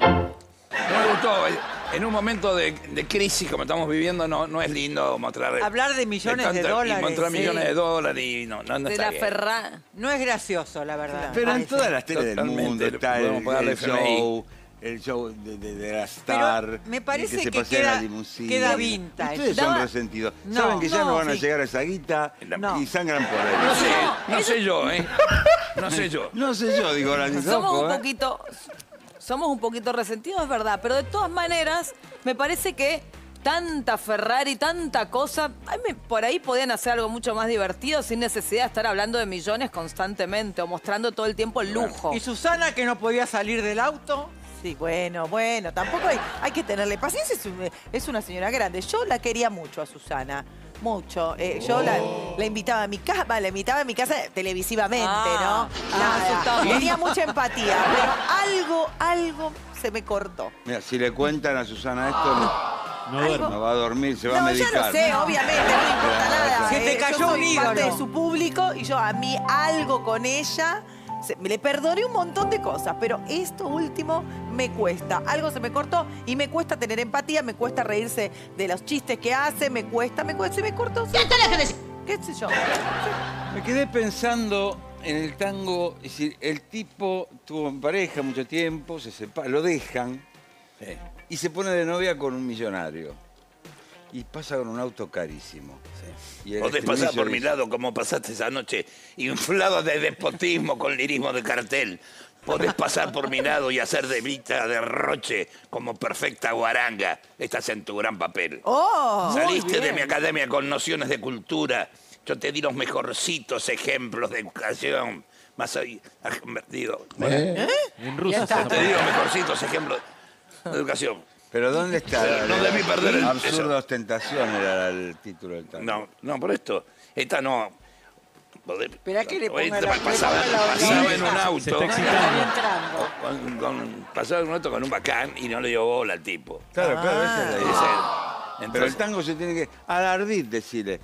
Speaker 15: No me gustó. En un momento de, de crisis como estamos viviendo no, no es lindo mostrar...
Speaker 1: Hablar de millones de
Speaker 15: tanta-
Speaker 1: dólares,
Speaker 15: Y mostrar
Speaker 1: sí.
Speaker 15: millones de dólares y no, no, no
Speaker 7: De
Speaker 15: está
Speaker 7: la
Speaker 15: bien.
Speaker 7: Ferrara.
Speaker 1: No es gracioso, la verdad.
Speaker 3: Pero en
Speaker 1: Ay,
Speaker 3: todas
Speaker 1: sí.
Speaker 3: las teles del
Speaker 15: Totalmente,
Speaker 3: mundo está
Speaker 15: podemos
Speaker 3: el,
Speaker 15: pagarle
Speaker 3: el
Speaker 15: F M I.
Speaker 3: show, el show de, de, de la Star.
Speaker 1: Pero me
Speaker 3: el
Speaker 1: parece
Speaker 3: que, se
Speaker 1: que
Speaker 3: pasea en
Speaker 1: queda-
Speaker 3: la limusina.
Speaker 1: queda vintage.
Speaker 3: Ustedes son
Speaker 1: Daba-
Speaker 3: resentidos.
Speaker 1: No,
Speaker 3: Saben que ya no,
Speaker 1: no,
Speaker 3: van a
Speaker 1: sí.
Speaker 3: llegar a esa guita
Speaker 1: No.
Speaker 3: y sangran por ahí.
Speaker 15: No sé, no sé yo, ¿eh? No sé yo.
Speaker 3: No sé yo, digo, ahora ni
Speaker 7: Somos
Speaker 3: ojo,
Speaker 7: un
Speaker 3: ¿eh?
Speaker 7: poquito, somos un poquito resentidos, es verdad, pero de todas maneras me parece que tanta Ferrari, tanta cosa, ay, me- por ahí podían hacer algo mucho más divertido sin necesidad de estar hablando de millones constantemente o mostrando todo el tiempo el lujo.
Speaker 1: ¿Y Susana que no podía salir del auto?
Speaker 8: Sí, bueno, bueno, tampoco hay, hay que tenerle paciencia, es, un- es una señora grande. Yo la quería mucho a Susana, mucho. Eh, yo la, la invitaba a mi casa, la invitaba a mi casa televisivamente,
Speaker 7: Ah,
Speaker 8: ¿no?
Speaker 7: ah,
Speaker 8: Nada,
Speaker 7: asustado.
Speaker 8: tenía mucha empatía, pero algo, algo se me cortó.
Speaker 3: Mira, si le cuentan a Susana esto, no,
Speaker 23: No duerme.
Speaker 3: no va a dormir, se va a
Speaker 8: No, ya
Speaker 3: medicar.
Speaker 8: lo sé, obviamente, no me importa nada.
Speaker 1: Se te
Speaker 8: Eh,
Speaker 1: cayó
Speaker 8: yo soy
Speaker 1: un ídolo.
Speaker 8: parte de su público y yo a mí algo con ella, se- le perdoné un montón de cosas, pero esto último me cuesta. Algo se me cortó y me cuesta tener empatía, me cuesta reírse de los chistes que hace, me cuesta, me cuesta, se me cortó. ¿Qué sé yo?
Speaker 3: Me quedé pensando en el tango, es decir, el tipo tuvo en pareja mucho tiempo, se separa, lo dejan y se pone de novia con un millonario. Y pasa con un auto carísimo. Y el
Speaker 5: Podés pasar
Speaker 3: estribillo
Speaker 5: por mi
Speaker 3: dice,
Speaker 5: lado como pasaste esa noche, inflado de despotismo con lirismo de cartel. Podés pasar por mi lado y hacer de Vita derroche como perfecta guaranga. Estás en tu gran papel.
Speaker 8: ¡Oh!
Speaker 5: Saliste
Speaker 8: muy
Speaker 5: de mi
Speaker 8: bien.
Speaker 5: academia con nociones de cultura. Yo te di los mejorcitos ejemplos de educación. Más ahí, digo,
Speaker 23: ¿Eh?
Speaker 5: En
Speaker 23: ruso
Speaker 5: Yo
Speaker 23: se
Speaker 5: te di los mejorcitos ejemplos de educación.
Speaker 3: Pero ¿dónde está? la-
Speaker 5: No debí perder el
Speaker 3: Absurda ostentación era el título del tango.
Speaker 5: No, no, por esto. Esta no.
Speaker 1: Espera que le ponga
Speaker 5: Esta
Speaker 1: la-
Speaker 5: pasaba,
Speaker 1: le ponga la
Speaker 5: pasaba
Speaker 1: oreja.
Speaker 5: en un auto.
Speaker 1: Se está excitando.
Speaker 5: Con- con- pasaba en un auto con un bacán y no le dio bola al tipo.
Speaker 3: Claro, claro, esa es la idea.
Speaker 5: Ese-
Speaker 3: Pero el
Speaker 5: entonces-
Speaker 3: tango se tiene que alardir, decirle.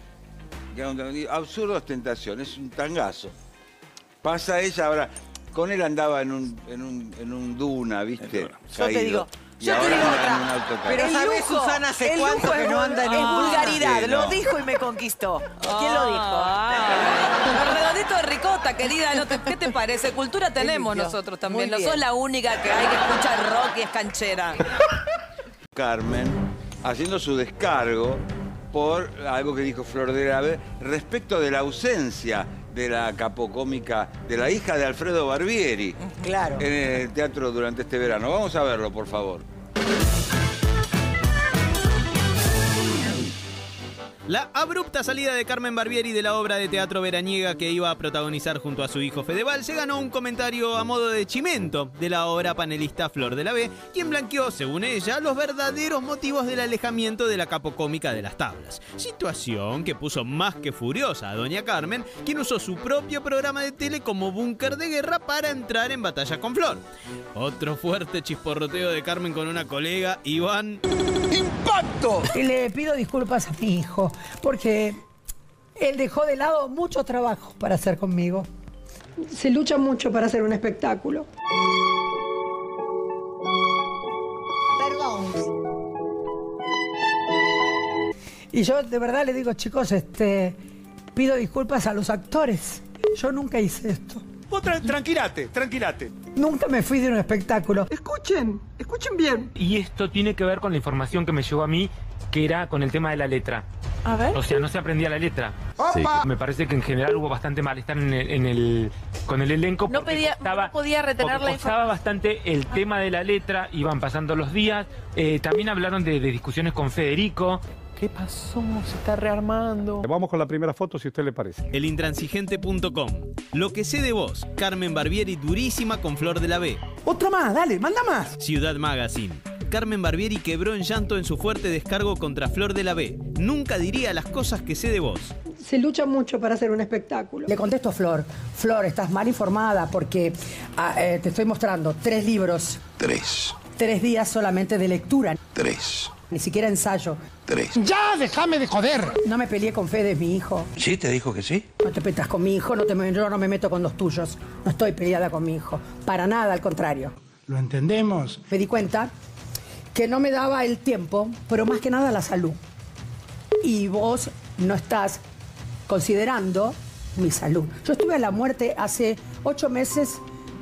Speaker 3: Absurda ostentación, es un tangazo. Pasa ella ahora, con él andaba en un, en un, en un duna, ¿viste?
Speaker 8: Yo te
Speaker 3: Caído.
Speaker 8: digo,
Speaker 3: Y
Speaker 8: yo te
Speaker 3: ahora
Speaker 8: digo
Speaker 3: anda
Speaker 8: otra.
Speaker 3: en un auto
Speaker 1: Pero
Speaker 3: caído.
Speaker 1: ¿sabe, Susana, hace
Speaker 8: el
Speaker 1: cuánto
Speaker 8: lujo
Speaker 1: que
Speaker 8: es
Speaker 1: no
Speaker 8: vul-
Speaker 1: anda en
Speaker 8: es
Speaker 1: ninguna?
Speaker 8: vulgaridad,
Speaker 3: Sí,
Speaker 8: lo
Speaker 3: no.
Speaker 8: dijo y me conquistó. ¿Quién lo dijo?
Speaker 7: Ah, el redondito de ricota, querida. ¿no te- ¿Qué te parece? Cultura tenemos
Speaker 8: limpio.
Speaker 7: nosotros también.
Speaker 8: Muy
Speaker 7: No
Speaker 8: bien.
Speaker 7: sos la única que hay que escuchar rock y es canchera.
Speaker 3: Carmen haciendo su descargo por algo que dijo Flor de Grave respecto de la ausencia de la capocómica, de la hija de Alfredo Barbieri.
Speaker 1: Claro.
Speaker 3: En el teatro durante este verano. Vamos a verlo, por favor.
Speaker 4: La abrupta salida de Carmen Barbieri de la obra de teatro veraniega que iba a protagonizar junto a su hijo Fedeval se ganó un comentario a modo de chimento de la obra panelista Flor de la B, quien blanqueó, según ella, los verdaderos motivos del alejamiento de la capocómica de las tablas. Situación que puso más que furiosa a doña Carmen, quien usó su propio programa de tele como búnker de guerra para entrar en batalla con Flor. Otro fuerte chisporroteo de Carmen con una colega, Iván...
Speaker 11: ¡Impacto! Y le pido disculpas a mi hijo, porque él dejó de lado mucho trabajo para hacer conmigo. Se lucha mucho para hacer un espectáculo.
Speaker 22: Perdón.
Speaker 11: Y yo de verdad le digo, chicos, este, pido disculpas a los actores. Yo nunca hice esto.
Speaker 10: Vos tra tranquilate, tranquilate.
Speaker 11: Nunca me fui de un espectáculo. Escuchen, escuchen bien.
Speaker 12: Y esto tiene que ver con la información que me llegó a mí, que era con el tema de la letra.
Speaker 11: A ver.
Speaker 12: O sea, no se aprendía la letra.
Speaker 11: Sí.
Speaker 12: Me parece que en general hubo bastante malestar en el, en el, con el elenco.
Speaker 7: No, pedía,
Speaker 12: costaba,
Speaker 7: no podía retener la
Speaker 12: costaba
Speaker 7: información.
Speaker 12: bastante el tema de la letra, iban pasando los días. Eh, también hablaron de, de discusiones con Federico.
Speaker 14: ¿Qué pasó? Se está rearmando.
Speaker 13: Vamos con la primera foto, si a usted le parece.
Speaker 4: El intransigente punto com. Lo que sé de vos. Carmen Barbieri durísima con Flor de la B.
Speaker 11: Otro más, dale, manda más.
Speaker 4: Ciudad Magazine. Carmen Barbieri quebró en llanto en su fuerte descargo contra Flor de la B. Nunca diría las cosas que sé de vos.
Speaker 11: Se lucha mucho para hacer un espectáculo. Le contesto a Flor. Flor, estás mal informada porque ah, eh, te estoy mostrando tres libros.
Speaker 5: Tres.
Speaker 11: Tres días solamente de lectura.
Speaker 5: Tres.
Speaker 11: Ni siquiera ensayo.
Speaker 5: Tres.
Speaker 11: ¡Ya, déjame de joder! No me peleé con Fede, mi hijo.
Speaker 5: ¿Sí? ¿Te dijo que sí?
Speaker 11: No te metas con mi hijo, no te, yo no me meto con los tuyos. No estoy peleada con mi hijo. Para nada, al contrario.
Speaker 24: Lo entendemos.
Speaker 11: Me di cuenta que no me daba el tiempo, pero más que nada la salud. Y vos no estás considerando mi salud. Yo estuve a la muerte hace ocho meses,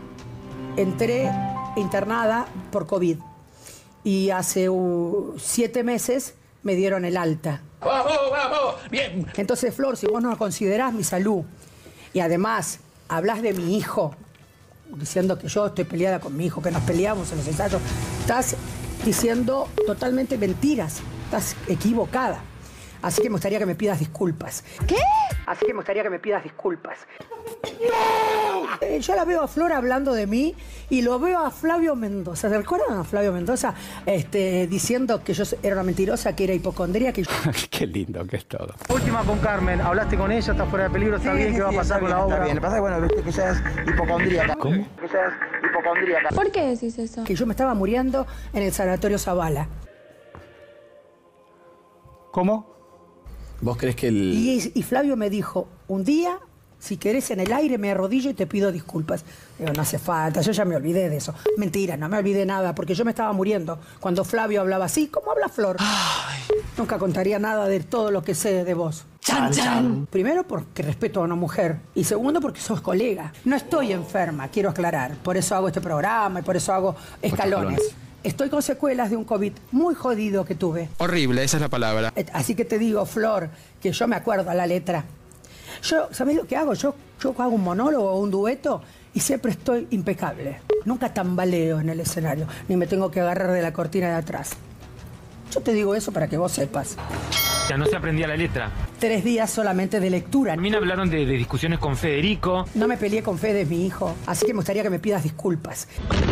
Speaker 11: entré internada por COVID. Y hace uh, siete meses me dieron el alta.
Speaker 5: ¡Vamos, vamos! ¡Bien!
Speaker 11: Entonces, Flor, si vos no considerás mi salud y además hablas de mi hijo, diciendo que yo estoy peleada con mi hijo, que nos peleamos en los ensayos, estás diciendo totalmente mentiras, estás equivocada. Así que me gustaría que me pidas disculpas. ¿Qué? Así que me gustaría que me pidas disculpas. ¡No! Eh, yo la veo a Flor hablando de mí y lo veo a Flavio Mendoza. ¿Se recuerdan a Flavio Mendoza este, diciendo que yo era una mentirosa, que era hipocondríaca? Que yo...
Speaker 13: Qué lindo que es todo.
Speaker 14: Última con Carmen. ¿Hablaste con ella? ¿Está fuera de peligro? ¿Está
Speaker 11: Sí,
Speaker 14: bien?
Speaker 11: sí,
Speaker 14: ¿Qué va a
Speaker 11: sí,
Speaker 14: pasar
Speaker 11: está
Speaker 14: con
Speaker 11: bien,
Speaker 14: la
Speaker 11: está
Speaker 14: obra?
Speaker 11: bien. Lo que pasa es que, bueno, viste que ella es hipocondríaca.
Speaker 14: ¿Cómo?
Speaker 11: Que ella es hipocondríaca.
Speaker 18: ¿Por qué decís eso?
Speaker 11: Que yo me estaba muriendo en el sanatorio Zavala.
Speaker 14: ¿Cómo?
Speaker 25: ¿Vos crees que el...?
Speaker 11: Y, y Flavio me dijo, un día, si querés en el aire, me arrodillo y te pido disculpas. Digo, no hace falta, yo ya me olvidé de eso. Mentira, no me olvidé nada, porque yo me estaba muriendo cuando Flavio hablaba así, como habla Flor. Ay. Nunca contaría nada de todo lo que sé de vos.
Speaker 25: Chan, chan.
Speaker 11: Primero, porque respeto a una mujer. Y segundo, porque sos colega. No estoy enferma, quiero aclarar. Por eso hago este programa y por eso hago escalones. escalones. Estoy con secuelas de un COVID muy jodido que tuve.
Speaker 25: Horrible, esa es la palabra.
Speaker 11: Así que te digo, Flor, que yo me acuerdo a la letra. Yo, ¿sabés lo que hago? Yo, yo hago un monólogo o un dueto y siempre estoy impecable. Nunca tambaleo en el escenario, ni me tengo que agarrar de la cortina de atrás. Yo te digo eso para que vos sepas.
Speaker 12: Ya no se aprendía la letra.
Speaker 11: Tres días solamente de lectura.
Speaker 12: También hablaron de, de discusiones con Federico.
Speaker 11: No me peleé con Fede, mi hijo, así que me gustaría que me pidas disculpas.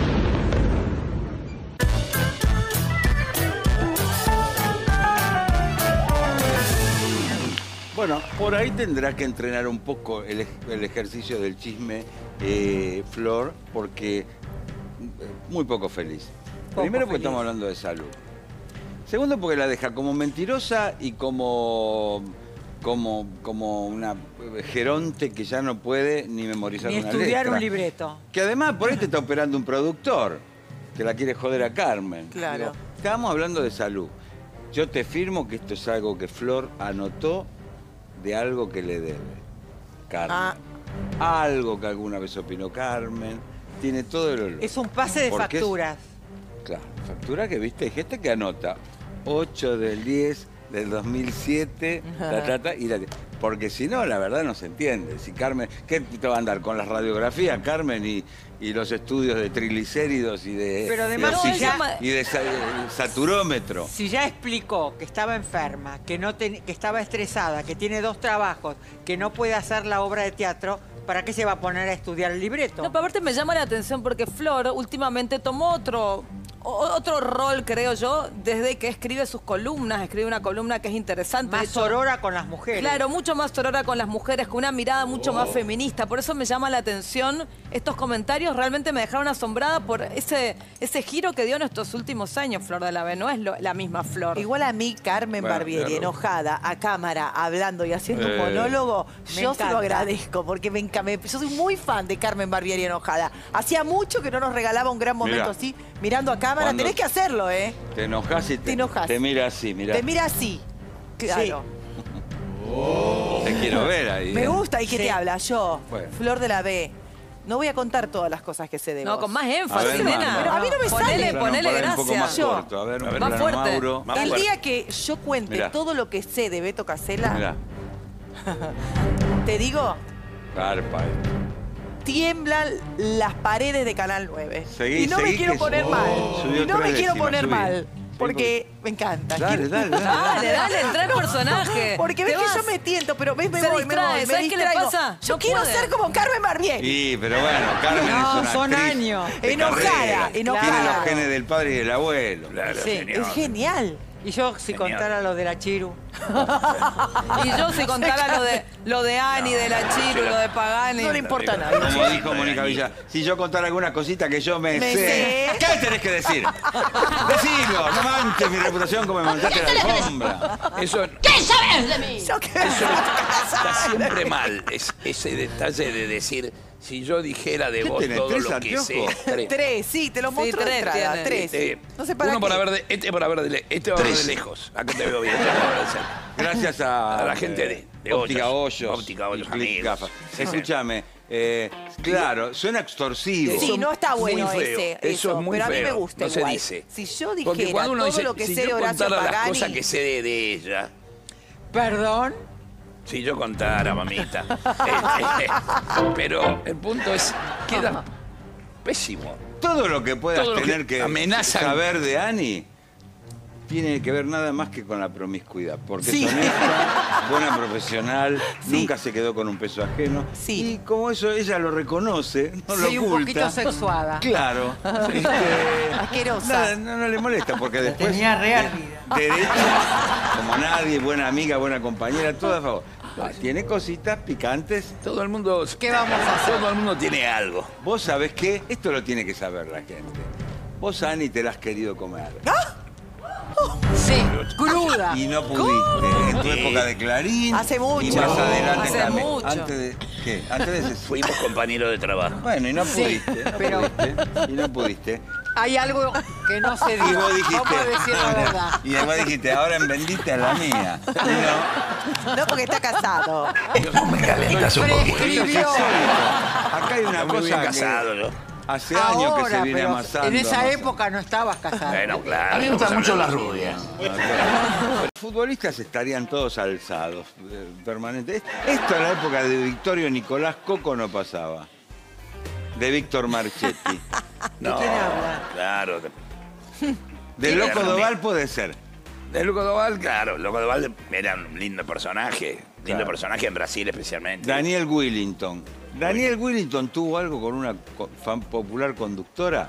Speaker 3: Bueno, por ahí tendrá que entrenar un poco el, el ejercicio del chisme, eh, Flor, porque muy poco feliz.
Speaker 1: Poco
Speaker 3: Primero porque
Speaker 1: feliz.
Speaker 3: estamos hablando de salud. Segundo porque la deja como mentirosa y como, como, como una geronte que ya no puede ni memorizar
Speaker 1: Ni
Speaker 3: una
Speaker 1: estudiar
Speaker 3: letra.
Speaker 1: un libreto.
Speaker 3: Que además por ahí te está operando un productor que la quiere joder a Carmen.
Speaker 1: Claro.
Speaker 3: Digo, estábamos hablando de salud. Yo te firmo que esto es algo que Flor anotó de algo que le debe Carmen.
Speaker 1: Ah.
Speaker 3: Algo que alguna vez opinó Carmen. Tiene todo el olor.
Speaker 1: Es un pase de
Speaker 3: Porque es-
Speaker 1: facturas.
Speaker 3: Claro, factura que viste, hay gente que anota ocho del diez del dos mil siete, ta, ta, ta, y la, porque si no, la verdad no se entiende. Si Carmen, ¿qué te va a andar con las radiografías, Carmen, y, y los estudios de triglicéridos y de,
Speaker 1: Pero además,
Speaker 3: y de,
Speaker 1: no,
Speaker 3: oxig-
Speaker 1: ella-
Speaker 3: y de sa- saturómetro?
Speaker 1: Si ya explicó que estaba enferma, que, no ten- que estaba estresada, que tiene dos trabajos, que no puede hacer la obra de teatro, ¿para qué se va a poner a estudiar el libreto?
Speaker 7: No, pero aparte me llama la atención porque Flor últimamente tomó otro, o- otro rol, creo yo, desde que escribe sus columnas. Escribe una columna que es interesante.
Speaker 1: Más
Speaker 7: de hecho,
Speaker 1: sorora con las mujeres.
Speaker 7: Claro, mucho más sorora con las mujeres, con una mirada mucho más feminista. Por eso me llama la atención estos comentarios. Realmente me dejaron asombrada por ese, ese giro que dio en estos últimos años, Flor de la B. No es lo- la misma Flor.
Speaker 8: Igual a mí, Carmen
Speaker 7: Bueno,
Speaker 8: Barbieri,
Speaker 7: claro.
Speaker 8: enojada, a cámara, hablando y haciendo
Speaker 7: Eh,
Speaker 8: un monólogo,
Speaker 7: me
Speaker 8: yo se lo
Speaker 7: encanta.
Speaker 8: agradezco, porque me encanta. Yo soy muy fan de Carmen Barbieri enojada. Hacía mucho que no nos regalaba un gran momento
Speaker 3: Mirá.
Speaker 8: así, mirando a cámara.
Speaker 3: Cuando-
Speaker 8: Tenés que hacerlo, ¿eh?
Speaker 3: Te enojas y te,
Speaker 8: Te enojas.
Speaker 3: te mira así, mira.
Speaker 8: Te mira así. Claro.
Speaker 3: Te quiero ver ahí.
Speaker 8: Me
Speaker 3: ¿eh?
Speaker 8: gusta. ¿Y qué
Speaker 1: Sí.
Speaker 8: te habla? Yo,
Speaker 3: Bueno.
Speaker 8: Flor de la B. No voy a contar todas las cosas que sé de
Speaker 7: No,
Speaker 8: vos.
Speaker 7: con más
Speaker 3: A
Speaker 7: énfasis,
Speaker 3: ver,
Speaker 7: nena.
Speaker 3: más,
Speaker 8: Pero a mí no me
Speaker 7: Ponele,
Speaker 8: sale.
Speaker 3: Plano,
Speaker 7: ponele
Speaker 3: por ahí un poco
Speaker 7: gracia.
Speaker 3: más
Speaker 8: Yo.
Speaker 3: corto. A ver, un
Speaker 7: Más
Speaker 3: plano
Speaker 7: fuerte.
Speaker 3: Mauro.
Speaker 8: El día que yo cuente
Speaker 3: Mirá.
Speaker 8: todo lo que sé de Beto Casella,
Speaker 3: Mirá,
Speaker 8: te digo,
Speaker 3: carpa. eh.
Speaker 8: tiemblan las paredes de Canal nueve.
Speaker 3: Seguí,
Speaker 8: y no
Speaker 3: seguí
Speaker 8: me quiero
Speaker 3: que
Speaker 8: poner
Speaker 3: su-
Speaker 8: mal.
Speaker 3: subió
Speaker 8: Y no me
Speaker 3: tres
Speaker 8: quiero
Speaker 3: décimas,
Speaker 8: poner
Speaker 3: subí.
Speaker 8: mal. Porque me encanta.
Speaker 3: Dale, dale, dale.
Speaker 7: Dale, dale, entra en personaje.
Speaker 8: Porque ves
Speaker 7: Te
Speaker 8: que
Speaker 7: vas.
Speaker 8: yo me tiento, pero ves, me
Speaker 7: Se
Speaker 8: voy, me
Speaker 7: distrae,
Speaker 8: voy, me
Speaker 7: ¿sabes qué le
Speaker 8: distraigo.
Speaker 7: pasa?
Speaker 8: Yo
Speaker 7: No
Speaker 8: quiero
Speaker 7: puede.
Speaker 8: ser como Carmen Barbieri.
Speaker 3: Sí, pero bueno, Carmen
Speaker 1: No,
Speaker 3: es una
Speaker 1: son
Speaker 3: actriz
Speaker 1: años.
Speaker 3: de
Speaker 8: Enojada,
Speaker 3: carrera.
Speaker 8: enojada.
Speaker 3: Tiene los genes del padre y del abuelo.
Speaker 1: Sí,
Speaker 8: Es genial.
Speaker 1: Y yo si contara lo de la Chiru.
Speaker 7: Y yo si contara lo de lo de Ani, de la Chiru, lo de Pagani.
Speaker 8: No le importa nada.
Speaker 3: Como dijo Mónica Villa, si yo contara alguna cosita que yo me,
Speaker 8: Me
Speaker 3: sé,
Speaker 8: sé.
Speaker 3: ¿qué tenés que decir? Decilo, no manches mi reputación como me montaste la alfombra.
Speaker 15: Eso,
Speaker 18: ¿Qué sabes de mí?
Speaker 8: Yo qué
Speaker 15: eso está siempre mal. Es, ese detalle de decir, si yo dijera de
Speaker 3: ¿Qué
Speaker 15: vos
Speaker 3: tenés,
Speaker 15: todo
Speaker 3: tres
Speaker 15: lo que sé.
Speaker 3: anteojos?
Speaker 15: Tres.
Speaker 8: Tres, sí, te lo
Speaker 7: Sí,
Speaker 8: muestro de
Speaker 7: tres
Speaker 8: entrada.
Speaker 7: tiene.
Speaker 8: Tres.
Speaker 15: Eh,
Speaker 8: No sé para
Speaker 15: uno por
Speaker 8: qué.
Speaker 15: haber de, este por haber de, le- este por haber de lejos. Acá te veo bien. te veo de cerca.
Speaker 3: Gracias a,
Speaker 15: A la gente de- de
Speaker 3: Óptica
Speaker 15: Hoyos.
Speaker 3: Hoyos.
Speaker 15: Óptica Hoyos,
Speaker 3: y Click
Speaker 15: amigos.
Speaker 3: Gafas.
Speaker 15: Sí.
Speaker 3: Escúchame, eh, claro, suena extorsivo.
Speaker 8: Sí, no está
Speaker 15: Muy
Speaker 8: bueno
Speaker 15: feo.
Speaker 8: ese.
Speaker 15: Eso
Speaker 8: Eso,
Speaker 15: es muy
Speaker 8: pero a mí me
Speaker 15: feo.
Speaker 8: gusta
Speaker 15: No se
Speaker 8: igual.
Speaker 15: dice.
Speaker 8: Si yo
Speaker 15: Porque
Speaker 8: dijera
Speaker 15: cuando uno
Speaker 8: todo
Speaker 15: dice,
Speaker 8: lo que
Speaker 15: si
Speaker 8: sé de
Speaker 15: yo
Speaker 8: Horacio
Speaker 15: contara las
Speaker 8: Pagani,
Speaker 15: cosas que sé de, de ella,
Speaker 1: Perdón.
Speaker 15: si yo contara, mamita. Eh, eh, pero el punto es, queda pésimo.
Speaker 3: Todo lo que puedas
Speaker 15: Todo lo
Speaker 3: tener
Speaker 15: que
Speaker 3: que,
Speaker 15: amenaza-
Speaker 3: saber de Ani tiene que ver nada más que con la promiscuidad. Porque
Speaker 8: Sí.
Speaker 3: es honesta, buena profesional, nunca se quedó con un peso ajeno.
Speaker 8: Sí.
Speaker 3: Y como eso ella lo reconoce, no
Speaker 1: Sí,
Speaker 3: lo
Speaker 1: un
Speaker 3: oculta.
Speaker 1: poquito sexuada.
Speaker 3: Claro. este,
Speaker 8: Asquerosa.
Speaker 3: nada, no, no le molesta porque después...
Speaker 1: tenía re
Speaker 3: de-
Speaker 1: ardida.
Speaker 3: Derecha, como nadie, buena amiga, buena compañera, todo a favor. Ah, tiene cositas picantes.
Speaker 15: Todo el mundo.
Speaker 1: ¿Qué vamos a hacer?
Speaker 15: Todo el mundo tiene algo.
Speaker 3: Vos sabés qué, esto lo tiene que saber la gente. Vos, Ani, te la has querido comer.
Speaker 1: Sí, cruda.
Speaker 3: Y no pudiste. En tu época de Clarín.
Speaker 8: Hace mucho.
Speaker 3: Y más adelante
Speaker 7: Hace
Speaker 3: también.
Speaker 7: mucho.
Speaker 3: Antes de. ¿Qué? Antes de ese.
Speaker 15: Fuimos compañeros de trabajo.
Speaker 3: Bueno, y no
Speaker 1: Sí,
Speaker 3: pudiste. no
Speaker 1: pero-
Speaker 3: pudiste, y no pudiste.
Speaker 1: Hay algo que no se
Speaker 3: Y
Speaker 1: dice.
Speaker 3: vos dijiste.
Speaker 1: Vamos a decir la verdad.
Speaker 3: Y después dijiste, ahora en bendita la mía. Y no.
Speaker 8: No, porque está casado.
Speaker 15: Me calientas un poco.
Speaker 1: Prescribió.
Speaker 3: Acá hay una
Speaker 15: Está muy bien
Speaker 3: cosa
Speaker 15: casado,
Speaker 3: que
Speaker 15: yo.
Speaker 3: hace años que se
Speaker 1: Ahora,
Speaker 3: viene
Speaker 1: pero
Speaker 3: amasando.
Speaker 1: en esa
Speaker 3: amasando.
Speaker 1: época no estabas casado.
Speaker 15: Bueno, claro.
Speaker 21: A mí me gusta mucho la rubia.
Speaker 3: Los futbolistas estarían todos alzados eh, permanentes. Esto en la época de Victorio Nicolás Coco no pasaba. De Víctor Marchetti.
Speaker 15: No,
Speaker 1: quién habla?
Speaker 15: claro.
Speaker 3: De Loco Doval puede ser.
Speaker 15: De Loco Doval, claro. Loco Doval era un lindo personaje. Lindo
Speaker 3: Claro.
Speaker 15: personaje en Brasil especialmente.
Speaker 3: Daniel Willington. ¿Daniel Willington tuvo algo con una co- fan popular conductora?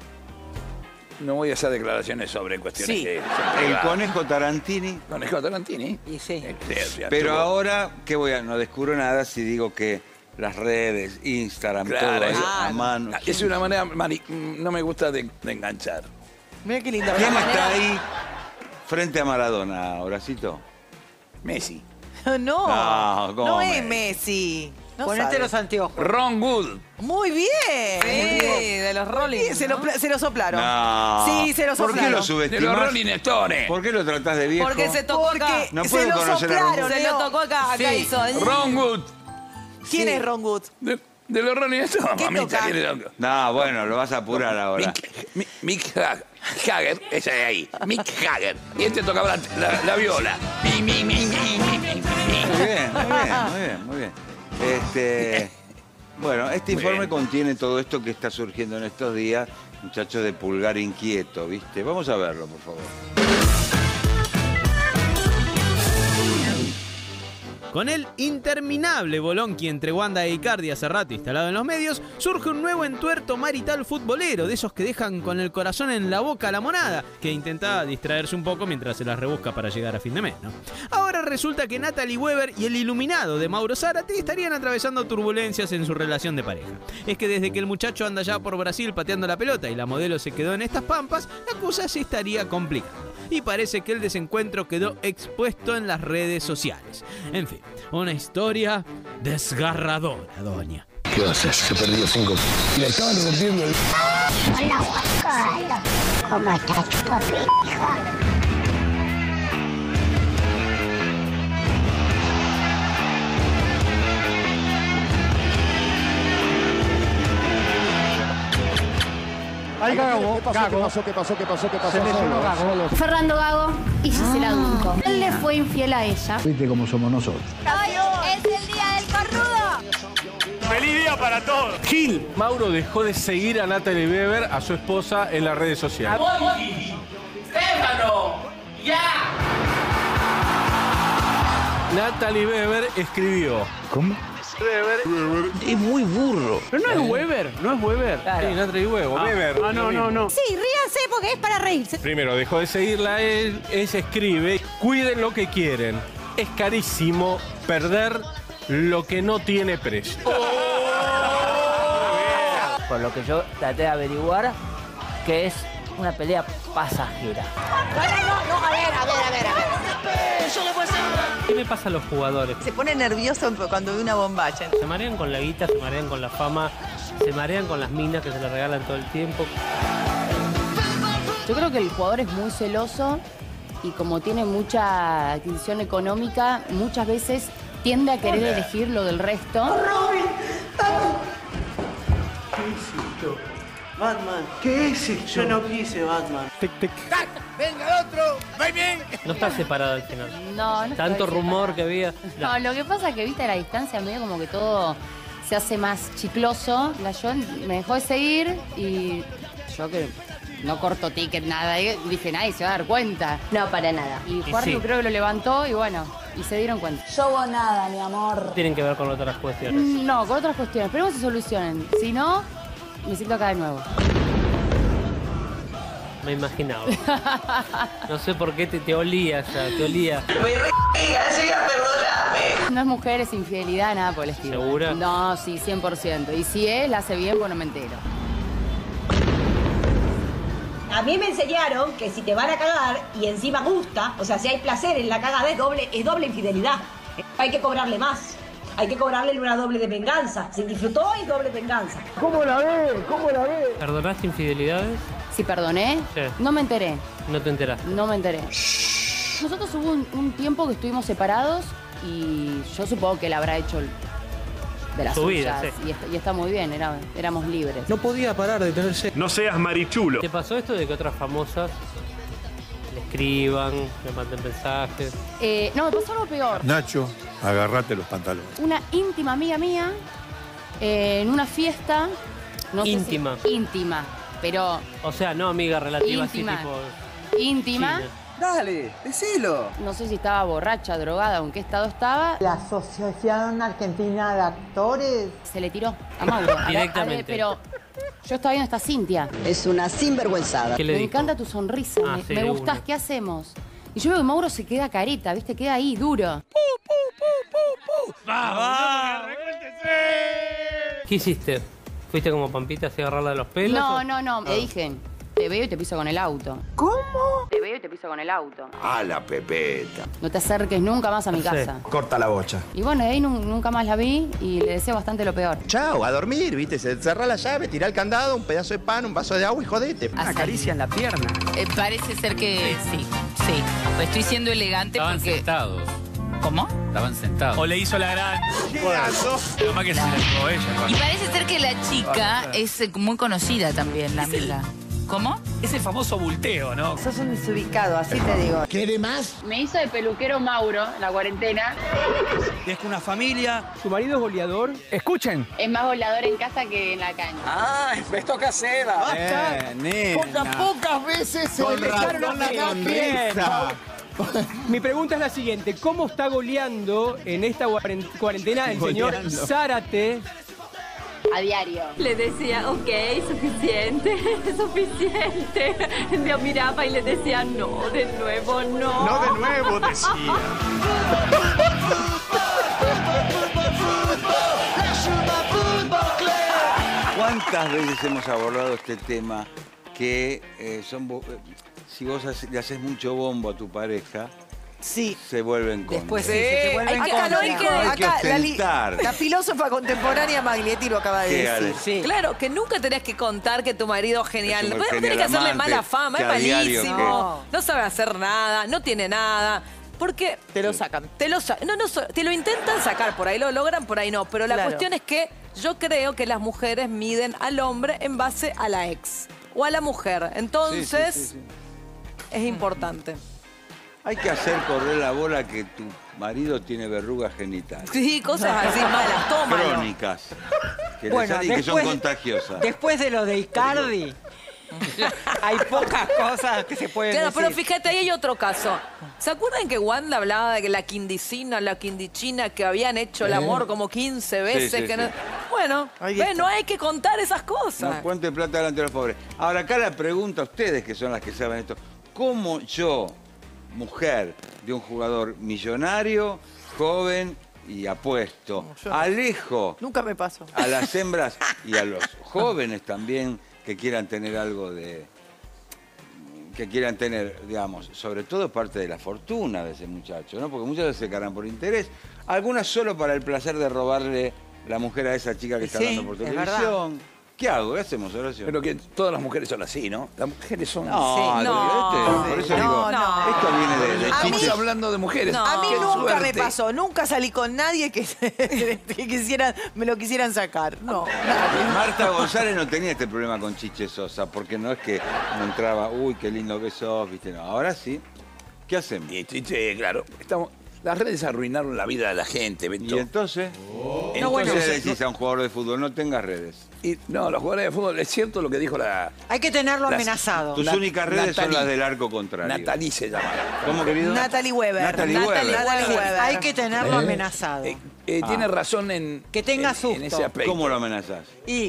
Speaker 15: No voy a hacer declaraciones sobre cuestiones
Speaker 8: Sí.
Speaker 15: que... son
Speaker 3: El
Speaker 15: privadas.
Speaker 3: Conejo Tarantini.
Speaker 15: Conejo Tarantini.
Speaker 1: Y sí.
Speaker 15: Eh, sí, o sea,
Speaker 3: Pero
Speaker 15: tuvo-
Speaker 3: ahora, ¿qué voy a...? No descubro nada si digo que las redes, Instagram,
Speaker 15: Claro,
Speaker 3: todo
Speaker 15: eso-
Speaker 3: eso a mano.
Speaker 15: Ah, es una manera... mari- No me gusta de, de enganchar.
Speaker 8: Mira qué linda.
Speaker 3: ¿Quién
Speaker 8: manera.
Speaker 3: está ahí frente a Maradona, Horacito?
Speaker 15: Messi.
Speaker 8: No,
Speaker 3: No, ¿cómo
Speaker 8: no
Speaker 3: Messi?
Speaker 8: es Messi. No
Speaker 1: Ponete
Speaker 8: sabe.
Speaker 1: los anteojos.
Speaker 15: Ron Wood.
Speaker 8: Muy bien.
Speaker 7: Sí, de los Rolling.
Speaker 8: Se lo, pla- se lo soplaron.
Speaker 3: No.
Speaker 8: Sí, se lo
Speaker 3: ¿Por qué
Speaker 8: soplaron.
Speaker 3: lo
Speaker 15: De los
Speaker 3: subestimás?
Speaker 15: Rolling Stones.
Speaker 3: ¿Por qué lo tratás de viejo?
Speaker 7: Porque se tocó acá.
Speaker 8: Porque
Speaker 3: No
Speaker 8: se
Speaker 3: puedo
Speaker 8: lo
Speaker 3: conocer a
Speaker 8: soplaron.
Speaker 3: Ron
Speaker 7: Se
Speaker 8: Leo.
Speaker 7: lo tocó acá, acá
Speaker 8: Sí.
Speaker 7: hizo.
Speaker 15: Ron Wood.
Speaker 8: ¿Quién
Speaker 1: Sí.
Speaker 8: es Ron Wood?
Speaker 15: De, de los Rolling Stones,
Speaker 8: ¿Qué
Speaker 15: mamita.
Speaker 8: toca?
Speaker 15: ¿Quién es?
Speaker 3: No, bueno, lo vas a apurar ahora.
Speaker 15: Mick, Mick, Mick Ha- Jagger, ese de ahí. Mick Jagger. Y este tocaba la, la- la viola. Mi, mi, mi, mi, mi, mi, mi.
Speaker 3: Muy bien. Muy bien, muy bien, muy bien. Este, bueno, este
Speaker 15: Muy
Speaker 3: informe
Speaker 15: bien.
Speaker 3: contiene todo esto que está surgiendo en estos días, muchachos de pulgar inquieto, ¿viste? Vamos a verlo, por favor.
Speaker 4: Con el interminable bolonqui entre Wanda e Icardi hace rato instalado en los medios, surge un nuevo entuerto marital futbolero, de esos que dejan con el corazón en la boca a la monada, que intenta distraerse un poco mientras se las rebusca para llegar a fin de mes, ¿no? Ahora resulta que Natalie Weber y el iluminado de Mauro Zárate estarían atravesando turbulencias en su relación de pareja. Es que desde que el muchacho anda ya por Brasil pateando la pelota y la modelo se quedó en estas pampas, la cosa se estaría complicando. Y parece que el desencuentro quedó expuesto en las redes sociales. En fin, una historia desgarradora, doña.
Speaker 21: ¿Qué va a hacer? Se perdió cinco. Le acaban rompiendo el...
Speaker 22: Hola, Juan. ¿Cómo estás, papija?
Speaker 14: Ahí Gago,
Speaker 2: ¿Qué pasó?
Speaker 14: Gago.
Speaker 2: ¿Qué pasó? ¿Qué pasó? ¿Qué pasó? ¿Qué pasó?
Speaker 14: Se lesionó Gago.
Speaker 18: Fernando Gago y Gisela Dunco. Él le fue infiel a ella.
Speaker 2: Viste cómo somos nosotros.
Speaker 18: Hoy es el día del cornudo.
Speaker 10: ¡Feliz día para todos!
Speaker 14: Gil. Mauro dejó de seguir a Natalie Weber, a su esposa, en las redes sociales.
Speaker 19: ¡Stefano! ¡Ya!
Speaker 14: Natalie Weber escribió.
Speaker 2: ¿Cómo?
Speaker 14: Weber.
Speaker 2: Es muy burro.
Speaker 14: Pero no es Weber, no es Weber. Sí, Natalie Weber. Weber.
Speaker 10: Ah, no, no, no.
Speaker 18: Sí, ríanse porque es para reírse.
Speaker 14: Primero, dejó de seguirla, él, ella escribe, cuiden lo que quieren. Es carísimo perder lo que no tiene precio.
Speaker 19: Por lo que yo traté de averiguar, que es una pelea pasajera.
Speaker 22: No, no, no, a ver, a ver, a ver, a ver.
Speaker 12: ¿Qué me pasa a los jugadores?
Speaker 8: Se pone nervioso cuando ve una bombacha.
Speaker 12: Se marean con la guita, se marean con la fama, se marean con las minas que se le regalan todo el tiempo.
Speaker 9: Yo creo que el jugador es muy celoso y como tiene mucha adquisición económica, muchas veces tiende a querer elegir lo del resto.
Speaker 22: Robin,
Speaker 16: ¿Qué hiciste? Batman, ¿qué es esto? Yo no quise Batman.
Speaker 14: Tic, tic.
Speaker 15: ¡Venga el otro! ¡Va bien!
Speaker 12: No está separado al final.
Speaker 9: No, no
Speaker 12: Tanto
Speaker 9: estoy
Speaker 12: rumor que había.
Speaker 9: No, lo que pasa es que, viste, a la distancia medio como que todo se hace más chicloso. La yo me dejó de seguir y yo que no corto ticket, nada. y Dije, nadie se va a dar cuenta.
Speaker 22: No, para nada.
Speaker 9: Y
Speaker 12: Y
Speaker 9: Juan
Speaker 12: sí.
Speaker 9: creo que lo levantó y bueno, y se dieron cuenta.
Speaker 22: Yo hubo nada, mi amor.
Speaker 12: Tienen que ver con otras cuestiones.
Speaker 9: No, con otras cuestiones. Esperemos que se solucionen. Si no, me siento acá de nuevo.
Speaker 12: Me imaginaba. No sé por qué te, te olía ya, te olía.
Speaker 9: No es mujer, es infidelidad, nada por el estilo.
Speaker 12: ¿Segura?
Speaker 9: No, sí, cien por ciento. Y si es, la hace bien, pues no me entero.
Speaker 22: A mí me enseñaron que si te van a cagar y encima gusta, o sea, si hay placer en la cagada, es doble, es doble infidelidad. Hay que cobrarle más. Hay que cobrarle una doble de venganza. Si disfrutó, es doble venganza.
Speaker 2: ¿Cómo la ves? ¿Cómo la ves?
Speaker 12: ¿Perdonaste infidelidades?
Speaker 9: Si perdoné,
Speaker 12: Sí.
Speaker 9: no me enteré.
Speaker 12: No te enteraste.
Speaker 9: No me enteré. Nosotros hubo un, un tiempo que estuvimos separados y yo supongo que él habrá hecho el- de las
Speaker 12: Su vida,
Speaker 9: suyas.
Speaker 12: sí.
Speaker 9: Y, está- y está muy bien, era- éramos libres.
Speaker 14: No podía parar de tener sexo.
Speaker 10: No seas marichulo.
Speaker 12: ¿Te pasó esto de que otras famosas le escriban, le manden mensajes?
Speaker 9: Eh, no, me pasó algo peor.
Speaker 2: Nacho, agarrate los pantalones.
Speaker 9: Una íntima amiga mía, eh, en una fiesta. No sé si-
Speaker 12: Íntima.
Speaker 9: íntima, pero
Speaker 12: O sea, no amiga relativa,
Speaker 9: Íntima.
Speaker 12: así tipo...
Speaker 9: íntima.
Speaker 12: China.
Speaker 16: Dale, decilo.
Speaker 9: No sé si estaba borracha, drogada o en qué estado estaba.
Speaker 6: La Asociación Argentina de Actores.
Speaker 9: Se le tiró a Mauro. A ver,
Speaker 12: Directamente.
Speaker 9: a ver, pero yo estaba viendo esta Cintia.
Speaker 16: Es una sinvergüenzada.
Speaker 12: ¿Qué le
Speaker 9: Me
Speaker 12: dijo?
Speaker 9: encanta tu sonrisa,
Speaker 12: Ah,
Speaker 9: me,
Speaker 12: sí,
Speaker 9: me
Speaker 12: de
Speaker 9: gustás,
Speaker 12: una.
Speaker 9: ¿qué hacemos? Y yo veo que Mauro se queda careta, ¿viste? Queda ahí, duro.
Speaker 12: ¿Qué hiciste? ¿Fuiste como Pampita así a agarrarla de los pelos?
Speaker 9: No,
Speaker 12: o-
Speaker 9: no, no, le dije, te veo y te piso con el auto.
Speaker 22: ¿Cómo?
Speaker 9: Te veo y te piso con el auto.
Speaker 15: A la pepeta.
Speaker 9: No te acerques nunca más a mi
Speaker 12: Sí.
Speaker 9: casa.
Speaker 2: Corta la bocha.
Speaker 9: Y bueno, de ahí nu- nunca más la vi y le deseo bastante lo peor.
Speaker 2: Chao, a dormir, ¿viste? Se cerra la llave, tira el candado, un pedazo de pan, un vaso de agua y jodete.
Speaker 16: Una caricia en la pierna.
Speaker 19: Eh, parece ser que sí, sí. Pues estoy siendo elegante
Speaker 20: Estaban
Speaker 19: porque...
Speaker 20: sentados.
Speaker 19: ¿Cómo?
Speaker 20: Estaban sentados.
Speaker 10: O le hizo la gran.
Speaker 20: Además que se la llevó ella.
Speaker 19: Y parece ser que la chica es eh, muy conocida también, la amiga.
Speaker 5: ¿Cómo? Ese famoso bulteo, ¿no?
Speaker 8: Sos un desubicado, así te digo.
Speaker 5: ¿Quiere más?
Speaker 9: Me hizo de peluquero Mauro en la cuarentena.
Speaker 5: Es una familia.
Speaker 13: ¿Su marido es goleador?
Speaker 5: Escuchen.
Speaker 9: Es más volador en casa que en la caña.
Speaker 5: ¡Ah! ¡Esto casera!
Speaker 13: Basta.
Speaker 5: nena.
Speaker 13: Pocas,
Speaker 5: pocas veces
Speaker 13: se le echaron a la sonrisa. Mi pregunta es la siguiente. ¿Cómo está goleando en esta cuarentena el señor
Speaker 9: Goleando.
Speaker 13: Zárate?
Speaker 9: A diario.
Speaker 17: Le decía, ok, suficiente, suficiente. Me miraba y le decía, no, de nuevo, no.
Speaker 10: No de nuevo, decía.
Speaker 3: ¿Cuántas veces hemos abordado este tema que eh, son bo- eh, si vos hace- le haces mucho bombo a tu pareja,
Speaker 8: sí.
Speaker 3: se vuelven con
Speaker 8: Después sí, se te vuelven
Speaker 7: Hay que-
Speaker 8: contra.
Speaker 7: no hay que-
Speaker 3: Hay que
Speaker 7: acá, la li-
Speaker 3: ostentar.
Speaker 7: la
Speaker 8: filósofa contemporánea Maglietti lo acaba de
Speaker 3: ¿Qué,
Speaker 8: decir.
Speaker 3: Ale?
Speaker 8: Sí.
Speaker 7: Claro, que nunca tenés que contar que tu marido es genial.
Speaker 3: Es un
Speaker 7: No tenés
Speaker 3: genial
Speaker 7: que hacerle
Speaker 3: amante,
Speaker 7: mala fama,
Speaker 3: que
Speaker 7: es
Speaker 3: a diario
Speaker 7: malísimo. No sabe hacer nada, no tiene nada. Porque
Speaker 8: te lo sacan.
Speaker 7: Te lo sa- no, no, so- te lo intentan sacar, por ahí lo logran, por ahí no. Pero la
Speaker 8: Claro.
Speaker 7: cuestión es que yo creo que las mujeres miden al hombre en base a la ex o a la mujer. Entonces,
Speaker 3: Sí, sí, sí, sí.
Speaker 7: es importante.
Speaker 3: Hay que hacer correr la bola que tu marido tiene verrugas genitales.
Speaker 7: Sí, cosas así malas, tómalo.
Speaker 3: Crónicas. Que, le
Speaker 1: Bueno,
Speaker 3: salen y que son
Speaker 1: después-
Speaker 3: contagiosas.
Speaker 1: Después de lo de Icardi, hay pocas cosas que se pueden
Speaker 7: Claro,
Speaker 1: decir.
Speaker 7: pero fíjate, ahí hay otro caso. ¿Se acuerdan que Wanda hablaba de que la quindicina, la quindichina, que habían hecho el
Speaker 3: ¿Eh?
Speaker 7: amor como quince veces?
Speaker 3: Sí, sí,
Speaker 7: que
Speaker 3: sí.
Speaker 7: no... Bueno,
Speaker 3: Ahí
Speaker 7: ve,
Speaker 3: está.
Speaker 7: no hay que contar esas cosas.
Speaker 3: No cuente plata delante de los pobres. Ahora, acá la pregunta a ustedes, que son las que saben esto. ¿Cómo yo, mujer de un jugador millonario, joven y apuesto,
Speaker 8: yo no.
Speaker 3: alejo
Speaker 8: Nunca me pasó.
Speaker 3: a las hembras y a los jóvenes también que quieran tener algo de... que quieran tener, digamos, sobre todo parte de la fortuna de ese muchacho, ¿no? Porque muchas veces se cargan por interés, algunas solo para el placer de robarle la mujer a esa chica que está
Speaker 15: Sí,
Speaker 3: hablando por
Speaker 15: es
Speaker 3: televisión. ¿Qué hago? ¿Qué hacemos, Horacio?
Speaker 15: Pero que todas las mujeres son así, ¿no? Las mujeres son...
Speaker 3: No, Sí. no,
Speaker 15: este,
Speaker 3: por eso
Speaker 15: no,
Speaker 3: digo,
Speaker 15: no.
Speaker 3: esto viene de, de
Speaker 15: A mí
Speaker 3: chistes.
Speaker 15: hablando de mujeres.
Speaker 8: A mí
Speaker 15: qué
Speaker 8: nunca
Speaker 15: suerte.
Speaker 8: me pasó, nunca salí con nadie que, que quisieran, me lo quisieran sacar. No, nadie.
Speaker 3: Marta González no tenía este problema con Chiche Sosa, porque no es que no entraba, uy, qué lindo que sos, viste, no. Ahora sí. ¿Qué hacemos?
Speaker 15: Y Chiche, claro, estamos, las redes arruinaron la vida de la gente, Beto.
Speaker 3: ¿Y entonces?
Speaker 15: Entonces,
Speaker 3: No, bueno, le decís a un jugador de fútbol, no tengas redes.
Speaker 15: Y, no, los jugadores de fútbol, es cierto lo que dijo la...
Speaker 1: Hay que tenerlo
Speaker 15: Las-
Speaker 1: amenazado.
Speaker 3: Tus
Speaker 15: Nat-
Speaker 3: únicas redes son
Speaker 15: Natalie.
Speaker 3: las del arco contrario.
Speaker 15: Natalie se llama.
Speaker 3: ¿Cómo, querido?
Speaker 8: Natalie Weber.
Speaker 3: Natalie Weber.
Speaker 8: Natalie Weber.
Speaker 1: Hay que tenerlo
Speaker 15: ¿Eh?
Speaker 1: amenazado.
Speaker 15: Eh, eh,
Speaker 3: Ah.
Speaker 15: Tiene razón en...
Speaker 1: Que tenga
Speaker 15: en-
Speaker 1: susto.
Speaker 15: En ese aspecto.
Speaker 3: ¿Cómo lo amenazás?
Speaker 1: Y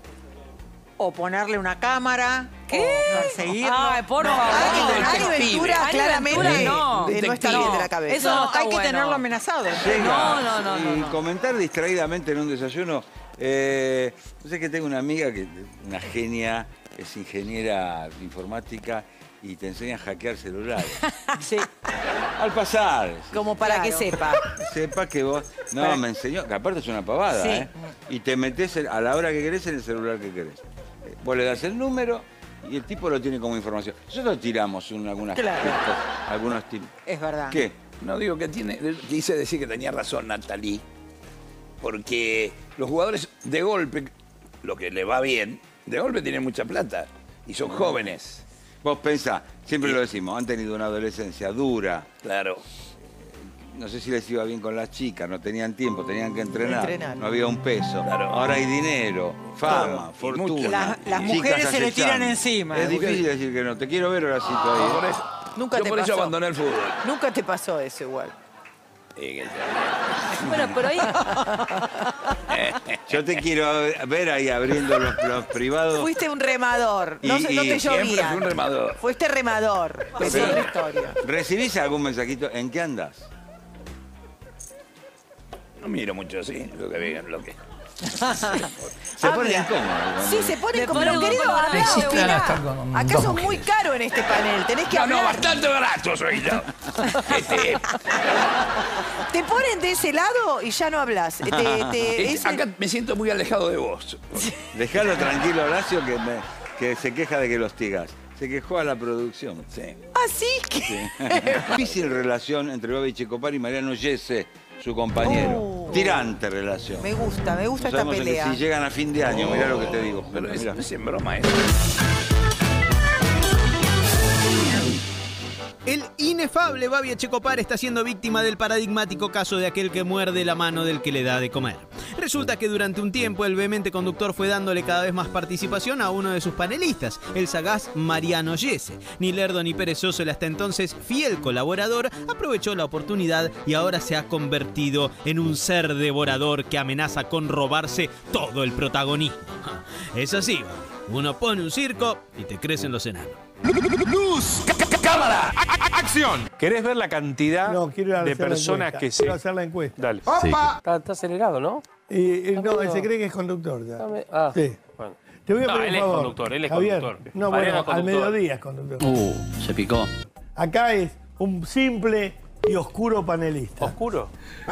Speaker 1: o ponerle una cámara,
Speaker 7: ¿Qué?
Speaker 1: o perseguirlo.
Speaker 7: Ay, por
Speaker 1: No,
Speaker 7: favor.
Speaker 1: hay que
Speaker 8: Ani
Speaker 1: tener-
Speaker 8: Ani Ventura
Speaker 7: Ani
Speaker 8: claramente
Speaker 7: Ventura, no.
Speaker 8: de no está bien de la cabeza.
Speaker 7: Eso
Speaker 1: No,
Speaker 7: no está
Speaker 1: hay que
Speaker 7: bueno.
Speaker 1: tenerlo amenazado.
Speaker 3: Llega
Speaker 7: No, no, no, no,
Speaker 3: y
Speaker 7: no.
Speaker 3: comentar distraídamente en un desayuno. Eh, yo sé que tengo una amiga que una genia, es ingeniera informática y te enseña a hackear celulares.
Speaker 1: Sí.
Speaker 3: Al pasar.
Speaker 8: Como para
Speaker 1: Claro.
Speaker 8: que sepa.
Speaker 3: Sepa que vos... No,
Speaker 1: Para-
Speaker 3: me enseñó, que aparte es una pavada,
Speaker 1: Sí.
Speaker 3: ¿eh? Y te metes en- a la hora que querés en el celular que querés. Eh, Vos le das el número y el tipo lo tiene como información. Nosotros tiramos un, algunas
Speaker 1: Claro.
Speaker 3: pistas, algunos tips.
Speaker 1: Es verdad.
Speaker 3: ¿Qué?
Speaker 15: No digo que tiene, quise decir que tenía razón Natalie, porque los jugadores de golpe, lo que le va bien, de golpe tienen mucha plata y son jóvenes.
Speaker 3: Vos pensá, siempre lo decimos, han tenido una adolescencia dura.
Speaker 15: Claro.
Speaker 3: No sé si les iba bien con las chicas, no tenían tiempo, tenían que entrenar.
Speaker 8: Entrenar.
Speaker 3: No había un peso.
Speaker 15: Claro.
Speaker 3: Ahora hay dinero, fama,
Speaker 15: Todo. Y
Speaker 3: fortuna.
Speaker 15: mucho.
Speaker 1: Las- las
Speaker 3: chicas
Speaker 1: mujeres se le tiran
Speaker 3: acechando.
Speaker 1: encima.
Speaker 3: Es difícil decir que no. Te quiero ver, Horacito, ahí.
Speaker 15: Por eso,
Speaker 8: Nunca
Speaker 15: yo
Speaker 8: te
Speaker 15: por eso
Speaker 8: pasó.
Speaker 15: abandoné el fútbol.
Speaker 8: Nunca te pasó eso igual.
Speaker 15: Eh, que-
Speaker 7: Bueno, pero ahí
Speaker 3: Yo te quiero ver ahí abriendo los, los privados.
Speaker 8: Fuiste un remador. No,
Speaker 3: Y-
Speaker 8: se- no
Speaker 3: y
Speaker 8: te
Speaker 15: Siempre
Speaker 8: llovía.
Speaker 15: fui un remador.
Speaker 8: Fuiste remador. Es
Speaker 3: Pero-
Speaker 8: otra historia.
Speaker 3: ¿Recibís algún mensajito? ¿En qué andas?
Speaker 15: No miro mucho así, lo que vean, lo que...
Speaker 3: Se pone incómodo.
Speaker 8: Sí, se pone
Speaker 7: Le
Speaker 8: como
Speaker 7: pone
Speaker 8: lo
Speaker 7: un
Speaker 8: querido
Speaker 7: poco
Speaker 8: hablar,
Speaker 7: de-
Speaker 8: opina.
Speaker 5: Está con
Speaker 8: Acá
Speaker 5: dos
Speaker 8: sos muy caro en este panel. Tenés que
Speaker 15: No, no,
Speaker 8: hablar.
Speaker 15: bastante barato soy yo. Este,
Speaker 8: Te ponen de ese lado y ya no hablas. Te- te-
Speaker 15: este,
Speaker 8: ese-
Speaker 15: acá me siento muy alejado de vos.
Speaker 3: Dejalo tranquilo, Horacio, que, me- que se queja de que lo hostigas. Se quejó a la producción.
Speaker 15: Sí.
Speaker 8: Así que.
Speaker 3: Sí. Difícil relación entre Babi Checopar y Mariano Yese, su compañero.
Speaker 8: Oh.
Speaker 3: Tirante relación.
Speaker 8: Me gusta, me gusta
Speaker 3: No
Speaker 8: esta
Speaker 3: sabemos en que
Speaker 8: pelea.
Speaker 3: si llegan a fin de año, mirá lo que te digo.
Speaker 15: Pero es,
Speaker 3: Mirá.
Speaker 15: es en broma eso.
Speaker 4: El inefable Babi Echecopar está siendo víctima del paradigmático caso de aquel que muerde la mano del que le da de comer. Resulta que durante un tiempo el vehemente conductor fue dándole cada vez más participación a uno de sus panelistas, el sagaz Mariano Yese. Ni lerdo ni perezoso, el hasta entonces fiel colaborador aprovechó la oportunidad y ahora se ha convertido en un ser devorador que amenaza con robarse todo el protagonismo. Es así, uno pone un circo y te crecen los enanos.
Speaker 14: ¡Luz! ¡Cámara! ¡Acción! ¿Querés ver la cantidad
Speaker 11: No, quiero ir a
Speaker 14: de
Speaker 11: hacer la
Speaker 14: personas
Speaker 11: encuesta.
Speaker 14: que se...
Speaker 11: Quiero hacer la encuesta.
Speaker 14: Dale.
Speaker 11: Sí.
Speaker 14: Está, está acelerado, ¿no?
Speaker 11: Y, y no,
Speaker 14: medio-
Speaker 11: él se cree que es conductor ya.
Speaker 14: Dame- ah,
Speaker 11: sí.
Speaker 14: bueno.
Speaker 11: Te voy a
Speaker 14: No,
Speaker 11: pedir
Speaker 14: él
Speaker 11: un
Speaker 14: es
Speaker 11: favor.
Speaker 14: conductor, él es
Speaker 11: Javier,
Speaker 14: conductor.
Speaker 11: No,
Speaker 14: Mariano
Speaker 11: bueno, al
Speaker 14: conductor.
Speaker 11: mediodía es conductor.
Speaker 20: Uh, se picó.
Speaker 11: Acá es un simple y oscuro panelista.
Speaker 14: ¿Oscuro?
Speaker 11: ¿Qué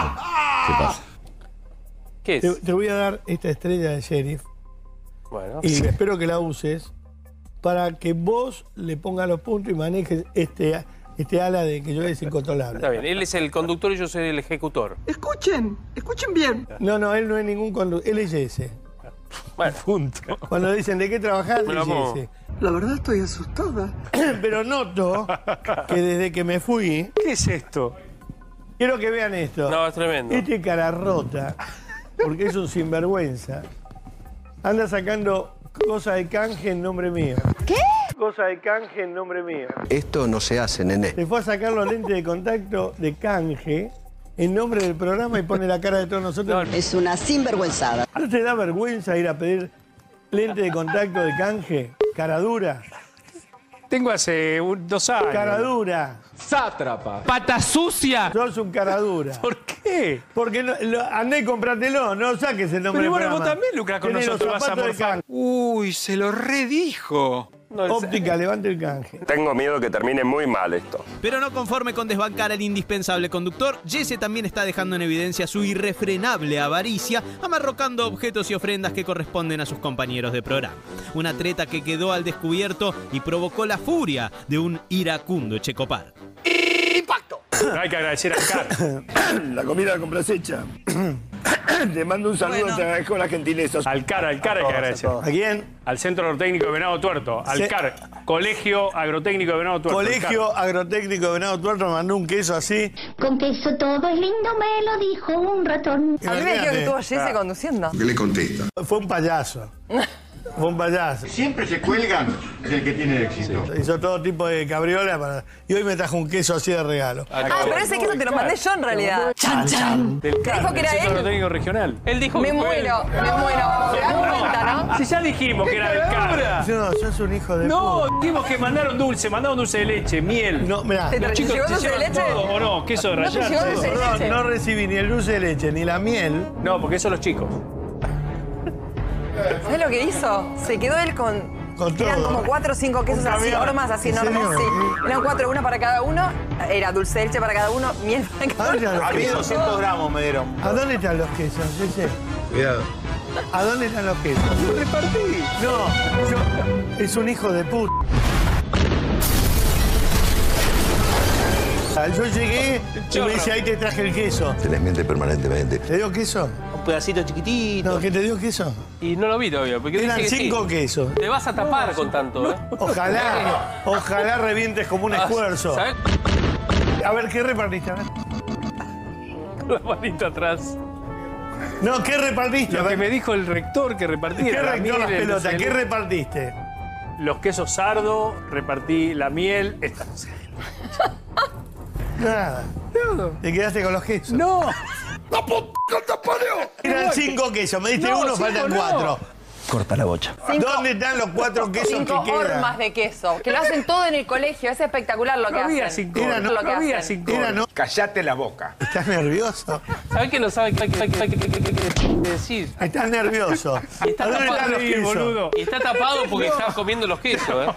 Speaker 11: pasa?
Speaker 14: ¿Qué es?
Speaker 11: Te, te voy a dar esta estrella de sheriff
Speaker 14: Bueno.
Speaker 11: y espero que la uses para que vos le pongas los puntos y manejes este, este ala de que yo es incontrolable.
Speaker 14: Está bien, él es el conductor y yo soy el ejecutor.
Speaker 11: Escuchen, escuchen bien. No, no, él no es ningún conductor, él es ese.
Speaker 14: Bueno, punto.
Speaker 11: Cuando dicen de qué trabajar,
Speaker 14: Me lo
Speaker 11: dice
Speaker 14: amo.
Speaker 11: ese. La verdad estoy asustada. Pero noto que desde que me fui...
Speaker 14: ¿Qué es esto?
Speaker 11: Quiero que vean esto.
Speaker 14: No, es tremendo.
Speaker 11: Este cara rota, porque es un sinvergüenza, anda sacando cosas de canje en nombre mío. ¿Qué? Cosas de canje en nombre mío.
Speaker 21: Esto no se hace, nene.
Speaker 11: Se fue a sacar los lentes de contacto de canje en nombre del programa y pone la cara de todos nosotros.
Speaker 23: Es una sinvergüenzada.
Speaker 11: ¿No te da vergüenza ir a pedir lente de contacto de canje? Cara dura.
Speaker 14: Tengo hace un- dos años.
Speaker 11: Cara dura.
Speaker 14: Sátrapa. Pata sucia.
Speaker 11: Sos un cara dura.
Speaker 14: ¿Por qué?
Speaker 11: Porque no, lo, andé y comprátelo, no saques el nombre
Speaker 14: Pero
Speaker 11: del
Speaker 14: bueno, vos
Speaker 11: programa.
Speaker 14: también lucrás con
Speaker 11: Tenés los
Speaker 14: nosotros, vas a
Speaker 11: zapatos de
Speaker 14: morfar.
Speaker 11: canje.
Speaker 3: Uy, se lo redijo.
Speaker 11: Óptica, levante el canje.
Speaker 24: Tengo miedo que termine muy mal esto.
Speaker 4: Pero no conforme con desbancar al indispensable conductor, Yese también está dejando en evidencia su irrefrenable avaricia, amarrocando objetos y ofrendas que corresponden a sus compañeros de programa. Una treta que quedó al descubierto y provocó la furia de un iracundo Echecopar.
Speaker 14: Hay que agradecer a Car.
Speaker 11: La comida con hecha. Te mando un saludo,
Speaker 14: Bueno.
Speaker 11: te agradezco la gentileza.
Speaker 14: Al CAR, al CAR hay que agradecer.
Speaker 11: ¿A quién?
Speaker 14: Al Centro Agrotécnico de Venado Tuerto. Al
Speaker 11: Se-
Speaker 14: CAR, Colegio Agrotécnico de Venado Tuerto.
Speaker 11: Colegio Agrotécnico de Venado Tuerto me mandó un queso así.
Speaker 25: Con queso todo es lindo, me lo dijo un ratón.
Speaker 11: A mí me dijeron que estuvo
Speaker 8: Jesse conduciendo.
Speaker 11: ¿Qué le contesta? Fue un payaso. Fue un payaso.
Speaker 26: Siempre se cuelgan el que tiene éxito.
Speaker 11: Hizo todo tipo de cabriola para... y hoy me trajo un queso así de regalo.
Speaker 8: Ah, pero ese queso te lo mandé yo en realidad.
Speaker 14: Chan, chan. Del
Speaker 8: ¿Te
Speaker 14: CAR,
Speaker 8: dijo que
Speaker 14: del
Speaker 8: era
Speaker 14: Centro
Speaker 8: él?
Speaker 14: Agrotécnico Regional. Él dijo
Speaker 8: Me
Speaker 14: que fue
Speaker 8: muero,
Speaker 14: él.
Speaker 8: me muero. ¿Se dan cuenta, no?
Speaker 14: Si ya dijimos que era del CAR.
Speaker 11: No, sos un hijo de
Speaker 14: No,
Speaker 11: puta.
Speaker 14: dijimos que mandaron dulce, mandaron dulce de leche, miel.
Speaker 11: No, mirá.
Speaker 14: Los
Speaker 11: ¿Te
Speaker 14: chicos
Speaker 11: llegó
Speaker 14: te
Speaker 11: dulce de
Speaker 14: llevan
Speaker 11: leche?
Speaker 14: todo, ¿o no? Queso de
Speaker 11: ¿No te
Speaker 14: rallar.
Speaker 11: llegó
Speaker 14: todo.
Speaker 11: dulce de leche? No, no recibí ni el dulce de leche ni la miel.
Speaker 14: No, porque eso los chicos.
Speaker 8: ¿Sabes lo que hizo? Se quedó él con...
Speaker 11: Con
Speaker 8: Eran
Speaker 11: todo.
Speaker 8: como cuatro o cinco quesos
Speaker 11: Un
Speaker 8: así,
Speaker 11: camión.
Speaker 8: hormas así
Speaker 11: ¿En
Speaker 8: enormes,
Speaker 11: serio?
Speaker 8: sí. Eran cuatro, uno para cada uno. Era dulce de leche para cada uno, miel para cada uno.
Speaker 11: A mí doscientos gramos me dieron. ¿A dónde están los quesos, ese?
Speaker 26: Cuidado.
Speaker 11: ¿A dónde están los quesos?
Speaker 14: Los repartí.
Speaker 11: No, yo- es un hijo de puta. Yo llegué y me dice, ahí te traje el queso.
Speaker 21: Se les miente permanentemente.
Speaker 11: ¿Te dio queso?
Speaker 5: Un pedacito chiquitito.
Speaker 11: No, ¿qué te dio queso?
Speaker 14: Y no lo vi todavía, porque
Speaker 11: Eran
Speaker 14: dice que
Speaker 11: cinco
Speaker 14: sí.
Speaker 11: quesos.
Speaker 14: Te vas a tapar con tanto, ¿eh?
Speaker 11: Ojalá, ojalá revientes como un
Speaker 14: Ah,
Speaker 11: esfuerzo.
Speaker 14: ¿sabes?
Speaker 11: A ver, ¿qué repartiste? A ver.
Speaker 14: Con la manita atrás.
Speaker 11: No, ¿qué repartiste? A
Speaker 14: Lo que
Speaker 11: ver.
Speaker 14: me dijo el rector que repartía.
Speaker 11: ¿Qué
Speaker 14: la
Speaker 11: rector
Speaker 14: miel,
Speaker 11: las
Speaker 14: el
Speaker 11: pelotas?
Speaker 14: dulce de
Speaker 11: ¿Qué
Speaker 14: leche.
Speaker 11: repartiste?
Speaker 14: Los quesos sardo, repartí la miel. Esta-
Speaker 11: Nada. ¿Te quedaste con los quesos?
Speaker 14: No.
Speaker 11: ¡La puta te parió! Eran cinco quesos, me diste
Speaker 14: No,
Speaker 11: uno,
Speaker 14: cinco
Speaker 11: faltan
Speaker 14: no.
Speaker 11: cuatro.
Speaker 21: Corta la bocha.
Speaker 18: Cinco-
Speaker 11: ¿Dónde están los cuatro quesos
Speaker 18: Cinco
Speaker 11: que quedan?
Speaker 18: hormas de queso, que lo hacen todo en el colegio. Es espectacular lo
Speaker 14: No
Speaker 18: que
Speaker 14: había
Speaker 18: hacen.
Speaker 14: cinco.
Speaker 11: Era, no,
Speaker 18: lo que
Speaker 14: no había
Speaker 18: hacen.
Speaker 14: cinco.
Speaker 11: Era, no.
Speaker 26: Callate la boca.
Speaker 11: ¿Estás nervioso?
Speaker 14: ¿Sabés que no sabe qué, qué- qué- qué- qué- qué- qué decir?
Speaker 11: Estás nervioso.
Speaker 14: Y está
Speaker 11: ¿A dónde están
Speaker 14: tapado,
Speaker 11: los quesos?
Speaker 14: boludo. Y está tapado porque está comiendo los quesos, ¿eh?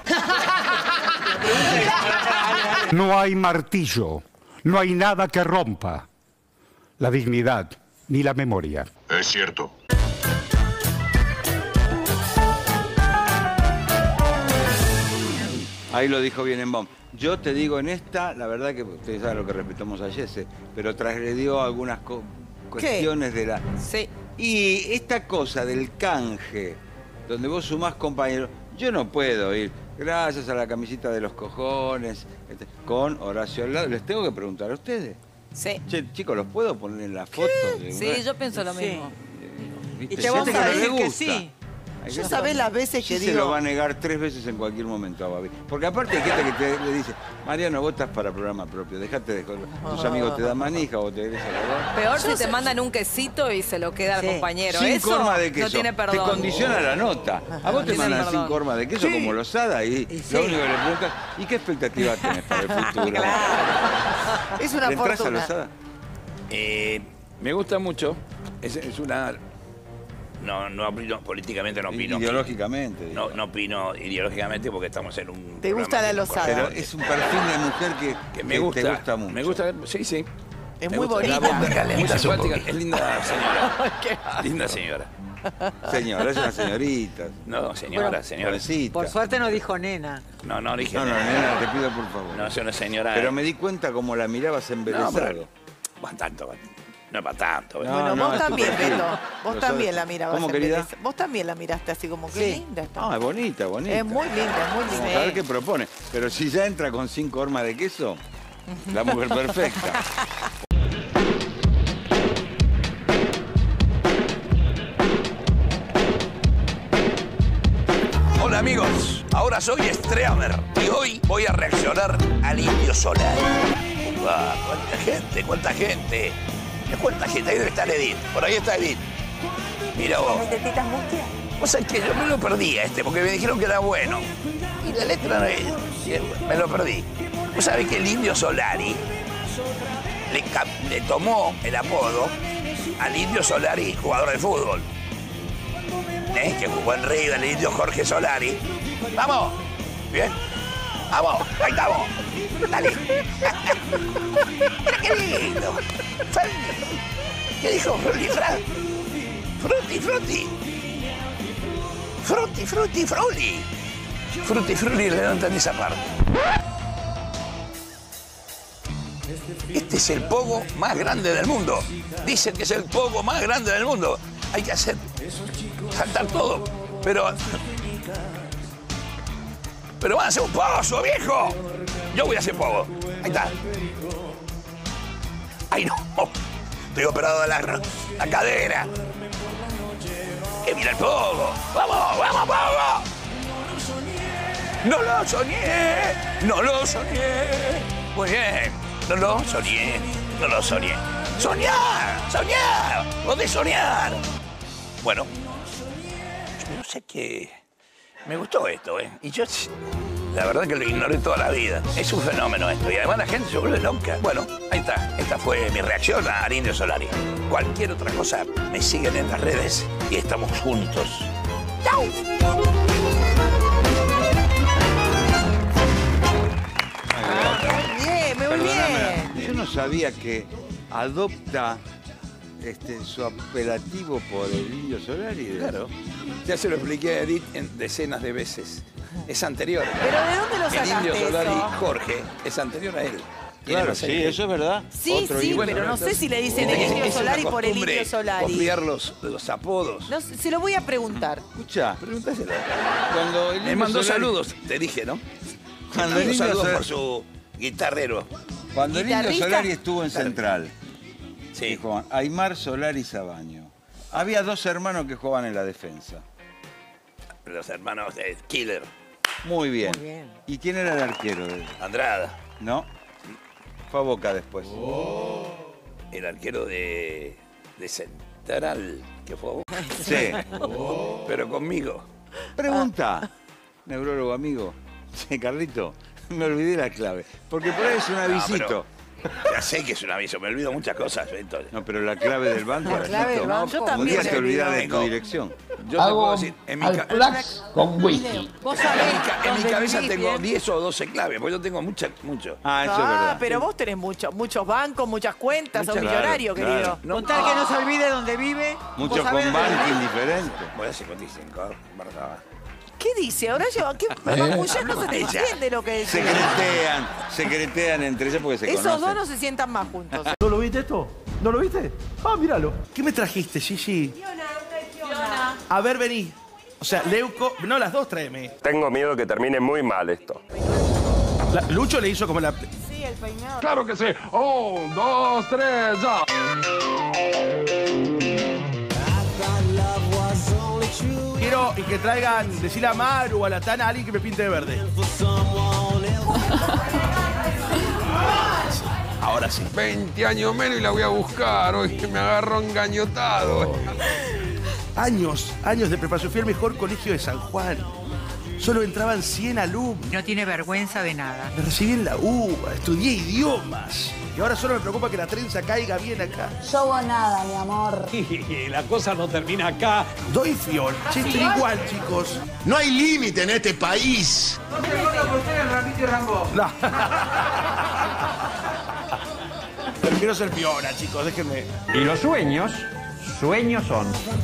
Speaker 27: No hay martillo, no hay nada que rompa la dignidad ni la memoria.
Speaker 21: Es cierto.
Speaker 3: Ahí lo dijo bien en Bomb. Yo te digo en esta, la verdad que ustedes saben lo que respetamos a Jesse, pero transgredió algunas co- cuestiones de la...
Speaker 7: Sí.
Speaker 3: Y esta cosa del canje, donde vos sumás compañeros, Yo no puedo ir, gracias a la camisita de los cojones, este, con Horacio al lado. Les tengo que preguntar a ustedes.
Speaker 7: Sí.
Speaker 3: Che, chicos, ¿los puedo poner en la foto? De
Speaker 7: Sí,
Speaker 3: una-
Speaker 7: yo pienso lo
Speaker 8: Sí.
Speaker 7: mismo.
Speaker 3: ¿Viste?
Speaker 8: Y te vamos
Speaker 3: Gente
Speaker 8: a
Speaker 3: que no le
Speaker 8: decir que
Speaker 3: gusta.
Speaker 8: sí.
Speaker 3: Hay
Speaker 8: Yo
Speaker 3: gente-
Speaker 8: sabés las veces
Speaker 3: Sí
Speaker 8: que
Speaker 3: se
Speaker 8: digo...
Speaker 3: lo va a negar tres veces en cualquier momento a Babi. Porque aparte hay gente que te, le dice, Mariano, vos estás para programa propio, dejate de joder. Tus amigos te dan manija o te egresan, ¿verdad?
Speaker 7: Peor si te mandan un quesito y se lo queda al compañero.
Speaker 3: Sin
Speaker 7: Eso
Speaker 3: horma de queso.
Speaker 7: no tiene perdón.
Speaker 3: Te condiciona la nota. A vos te
Speaker 7: Tiene
Speaker 3: mandan
Speaker 7: perdón.
Speaker 3: cinco hormas de queso
Speaker 7: Sí.
Speaker 3: como losada y,
Speaker 7: Y sí.
Speaker 3: lo único que le preguntas, ¿y qué expectativas tenés para el futuro?
Speaker 8: Es una
Speaker 3: ¿Le entras a
Speaker 8: fortuna.
Speaker 3: losada?
Speaker 15: Eh, me gusta mucho. Es, es una... No, no opino, políticamente no opino.
Speaker 3: Ideológicamente.
Speaker 15: No, no opino ideológicamente porque estamos en un...
Speaker 8: ¿Te gusta
Speaker 15: programa
Speaker 8: la
Speaker 15: que no
Speaker 8: losada?
Speaker 15: corresponde.
Speaker 3: Pero es un perfil de mujer que,
Speaker 15: Que me
Speaker 3: que
Speaker 15: gusta.
Speaker 3: te gusta mucho.
Speaker 15: Me gusta, sí, sí.
Speaker 8: Es
Speaker 15: Me
Speaker 8: muy
Speaker 15: gusta.
Speaker 8: bonita.
Speaker 15: La voz muy
Speaker 8: Calentas un
Speaker 15: simpática.
Speaker 8: poquito.
Speaker 15: Es linda señora. Linda señora.
Speaker 3: Señora, es una señorita.
Speaker 15: No, señora,
Speaker 1: Bueno,
Speaker 15: señora.
Speaker 3: Pobrecita.
Speaker 1: Por suerte no dijo nena.
Speaker 15: No, no dije
Speaker 3: No, no,
Speaker 15: nada.
Speaker 3: nena, te pido por favor.
Speaker 15: No, es una señora.
Speaker 3: Pero me di cuenta como la mirabas embelesado.
Speaker 15: No, pero- Va tanto, va- no es para tanto.
Speaker 3: No,
Speaker 8: Bueno,
Speaker 3: no,
Speaker 8: vos
Speaker 3: es tu
Speaker 8: también,
Speaker 3: perfil.
Speaker 8: Beto. Vos
Speaker 3: Lo
Speaker 8: también
Speaker 3: sabes.
Speaker 8: la mirabas.
Speaker 3: ¿Cómo,
Speaker 8: en
Speaker 3: querida?
Speaker 8: vez de- Vos también la miraste así como que
Speaker 1: Sí.
Speaker 8: linda está.
Speaker 3: No, es bonita, bonita.
Speaker 8: Es muy linda, es muy
Speaker 3: Vamos
Speaker 8: linda.
Speaker 3: a ver qué propone. Pero si ya entra con cinco hormas de queso, la mujer perfecta.
Speaker 15: Hola amigos, ahora soy Streamer y hoy voy a reaccionar al Indio Solar. Upa, cuánta gente, cuánta gente. Cuánta gente, ahí debe estar Edith, por ahí está Edith. Mira vos. Vos sabés que yo me lo perdí a este, porque me dijeron que era bueno. Y la letra no es, me lo perdí. Vos sabés que el Indio Solari le, cap- le tomó el apodo al Indio Solari, jugador de fútbol. ¿Eh? Que jugó en River, el Indio Jorge Solari. ¡Vamos! ¿Bien? ¡Vamos! ¡Ahí estamos! ¡Dale! ¡Qué lindo! ¿Qué dijo Frutti Fra? ¡Frutti, frutti! ¡Frutti, frutti, fruli! Frutti, fruli, no entendí esa parte. Este es el pogo más grande del mundo. Dicen que es el pogo más grande del mundo. Hay que hacer saltar todo. Pero. Pero van a hacer un pozo, viejo. Yo voy a hacer pogo. Ahí está. Ay, no. Estoy operado de la, la cadera. Que mira el pogo. Vamos, vamos, vamos. No lo soñé. No lo soñé. Muy bien. No lo soñé. No lo soñé. ¡Soñar! ¡Soñar! ¿Dónde soñar? Bueno, yo no sé qué. Me gustó esto, ¿eh? Y yo, la verdad que lo ignoré toda la vida. Es un fenómeno esto. Y además la gente se vuelve loca. Bueno, ahí está. Esta fue mi reacción al Indio Solari. Cualquier otra cosa, me siguen en las redes y estamos juntos. ¡Chau!
Speaker 8: Bien, muy
Speaker 3: Perdóname,
Speaker 8: bien.
Speaker 3: yo no sabía que adopta este, su apelativo por el Indio Solari.
Speaker 15: Claro. Ya se lo expliqué a Edith en decenas de veces. Es anterior.
Speaker 8: ¿Pero de dónde lo
Speaker 15: El
Speaker 8: sacaste
Speaker 15: Indio Solari,
Speaker 8: eso?
Speaker 15: Jorge, es anterior a él. Tiene
Speaker 3: Claro,
Speaker 15: más
Speaker 3: sí,
Speaker 15: años.
Speaker 3: eso es verdad.
Speaker 8: Sí,
Speaker 3: Otro
Speaker 8: sí,
Speaker 3: Indio.
Speaker 8: pero no sé si le dicen
Speaker 15: Es-
Speaker 8: el Indio
Speaker 15: es una
Speaker 8: Solari por el
Speaker 15: costumbre
Speaker 8: Indio Solari.
Speaker 15: copiar los, los apodos.
Speaker 8: No, sé, se lo voy a preguntar.
Speaker 3: Escucha,
Speaker 15: Pregúntaselo.
Speaker 3: cuando el
Speaker 15: Me
Speaker 3: Indio
Speaker 15: mandó
Speaker 3: Solari-
Speaker 15: saludos, te dije, ¿no?
Speaker 3: Cuando
Speaker 15: Me
Speaker 3: el
Speaker 15: mandó
Speaker 3: Indio
Speaker 15: saludos
Speaker 3: Solari-
Speaker 15: por su guitarrero.
Speaker 3: Cuando el Indio
Speaker 8: ¿Guitarrista?
Speaker 3: Solari estuvo en Central,
Speaker 15: Sí.
Speaker 3: y jugaban Aymar, Solari y Sabaño. Había dos hermanos que jugaban en la defensa.
Speaker 15: Los hermanos de Killer.
Speaker 3: Muy bien.
Speaker 8: Muy bien.
Speaker 3: ¿Y quién era el arquero? de-
Speaker 15: Andrada.
Speaker 3: No. Fue a Boca después.
Speaker 15: El arquero de, de Central, que fue a Boca.
Speaker 3: Sí.
Speaker 15: Pero conmigo.
Speaker 3: Pregunta, neurólogo amigo. Sí, Carlito, me olvidé la clave. Porque por ahí es un
Speaker 15: No,
Speaker 3: avisito.
Speaker 15: pero ya sé que es un aviso, me olvido muchas cosas. Entonces.
Speaker 3: No, pero la clave del banco.
Speaker 8: La clave del
Speaker 3: Carlito,
Speaker 8: banco. Yo
Speaker 3: un
Speaker 8: también
Speaker 3: día
Speaker 8: me
Speaker 3: te olvidás de
Speaker 15: olvido.
Speaker 3: tu dirección.
Speaker 15: Yo te puedo decir, en mi, ca-
Speaker 2: con whisky.
Speaker 8: Vos
Speaker 15: en mi,
Speaker 8: sabés
Speaker 15: ca- en mi
Speaker 8: dónde
Speaker 15: cabeza
Speaker 8: vivís,
Speaker 15: tengo
Speaker 8: bien.
Speaker 15: diez o doce claves, porque yo tengo muchas, mucho.
Speaker 3: Ah, eso es
Speaker 8: Ah,
Speaker 3: verdad.
Speaker 8: pero vos tenés mucho, muchos bancos, muchas cuentas, sos
Speaker 3: Muchas-
Speaker 8: millonario,
Speaker 3: claro,
Speaker 8: querido.
Speaker 3: claro.
Speaker 1: Con tal que no se olvide dónde vive.
Speaker 3: Muchos
Speaker 1: vos sabés
Speaker 3: con
Speaker 1: dónde
Speaker 3: banking
Speaker 1: vive.
Speaker 3: diferente.
Speaker 15: Voy a cincuenta y cinco, ¿verdad?
Speaker 8: ¿Qué dice? Horacio, ¿qué? Macullá no se te
Speaker 15: Ella.
Speaker 8: entiende lo que dice.
Speaker 3: Secretean, secretean entre ellos porque se
Speaker 8: Esos
Speaker 3: conocen.
Speaker 8: dos no se sientan más juntos.
Speaker 11: ¿No lo viste esto? ¿No lo viste? Ah, míralo. ¿Qué me trajiste, Gigi? A ver, vení.
Speaker 2: O sea, Leuco... No, las dos tráeme.
Speaker 24: Tengo miedo que termine muy mal esto.
Speaker 2: La- Lucho le hizo como la...
Speaker 8: Sí, el peinado.
Speaker 24: Claro que sí. Un, dos, tres, ya.
Speaker 2: Quiero y que traigan, decirle a Maru o a la Tana, a alguien que me pinte de verde. Ahora sí.
Speaker 14: veinte años menos y la voy a buscar. Hoy me agarró engañotado.
Speaker 2: Años, años de preparación. Fui al mejor colegio de San Juan. Solo entraban cien alumnos.
Speaker 1: No tiene vergüenza de nada.
Speaker 2: Me recibí en la U B A, estudié idiomas. Y ahora solo me preocupa que la trenza caiga bien acá.
Speaker 6: Yo hago nada, mi amor.
Speaker 5: Y la cosa no termina acá.
Speaker 2: Doy fiol. Che, estoy igual, chicos.
Speaker 12: No hay límite en este país.
Speaker 1: No te pongas por ser el Ramito y Rambo.
Speaker 2: No. Pero quiero ser Fiona, chicos, déjenme.
Speaker 5: Y los sueños, sueños son.